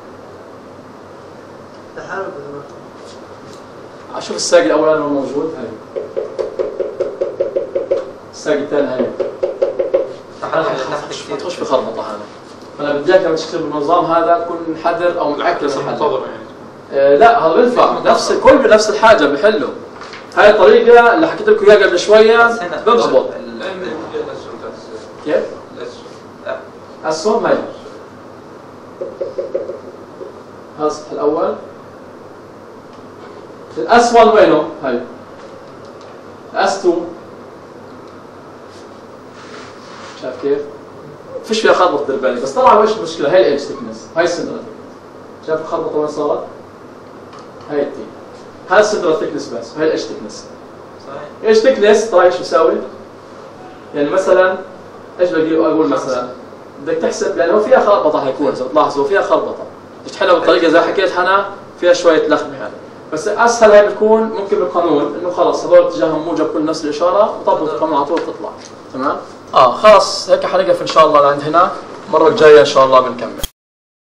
لحاله اشوف الساق الاولاني هو موجود هاي. الساق الثاني هاي. ما تخش في خربطه هذا. فانا بدي اياك لما تشتغل بالنظام هذا كن حذر او معكس منتظر يعني. آه لا هذا بينفع نفس الكل بنفس الحاجه بحله. هاي الطريقه اللي حكيت لكم اياها قبل شويه بضبط. كيف؟ الاسهم هاي. هذا السطح الاول. الاسفل وينه؟ هاي. اس اثنين. شايف كيف؟ فيش فيها خربطه دير بالك، بس طلع وش المشكله؟ هاي الايدج ثيكنس، هاي السنترال ثيكنس. شايف الخربطه وين صارت؟ هاي التي. هاي السنترال ثيكنس بس، وهي الايدج ثيكنس. صحيح. ايدج ثيكنس طلع ايش بيساوي؟ يعني مثلا ايش بدي اقول مثلا؟ بدك تحسب لانه فيها خربطه حيكون اذا بتلاحظوا فيها خربطه. بدك تحلها بالطريقه زي حكيت انا فيها شويه لخبه يعني. بس اسهل هاي بتكون ممكن بالقانون انه خلص هذول اتجاههم موجب كل نفس الاشاره وطبق القانون على طول تطلع. تمام؟ اه خلاص هيك حنقف ان شاء الله لعند هنا، المره الجايه ان شاء الله بنكمل.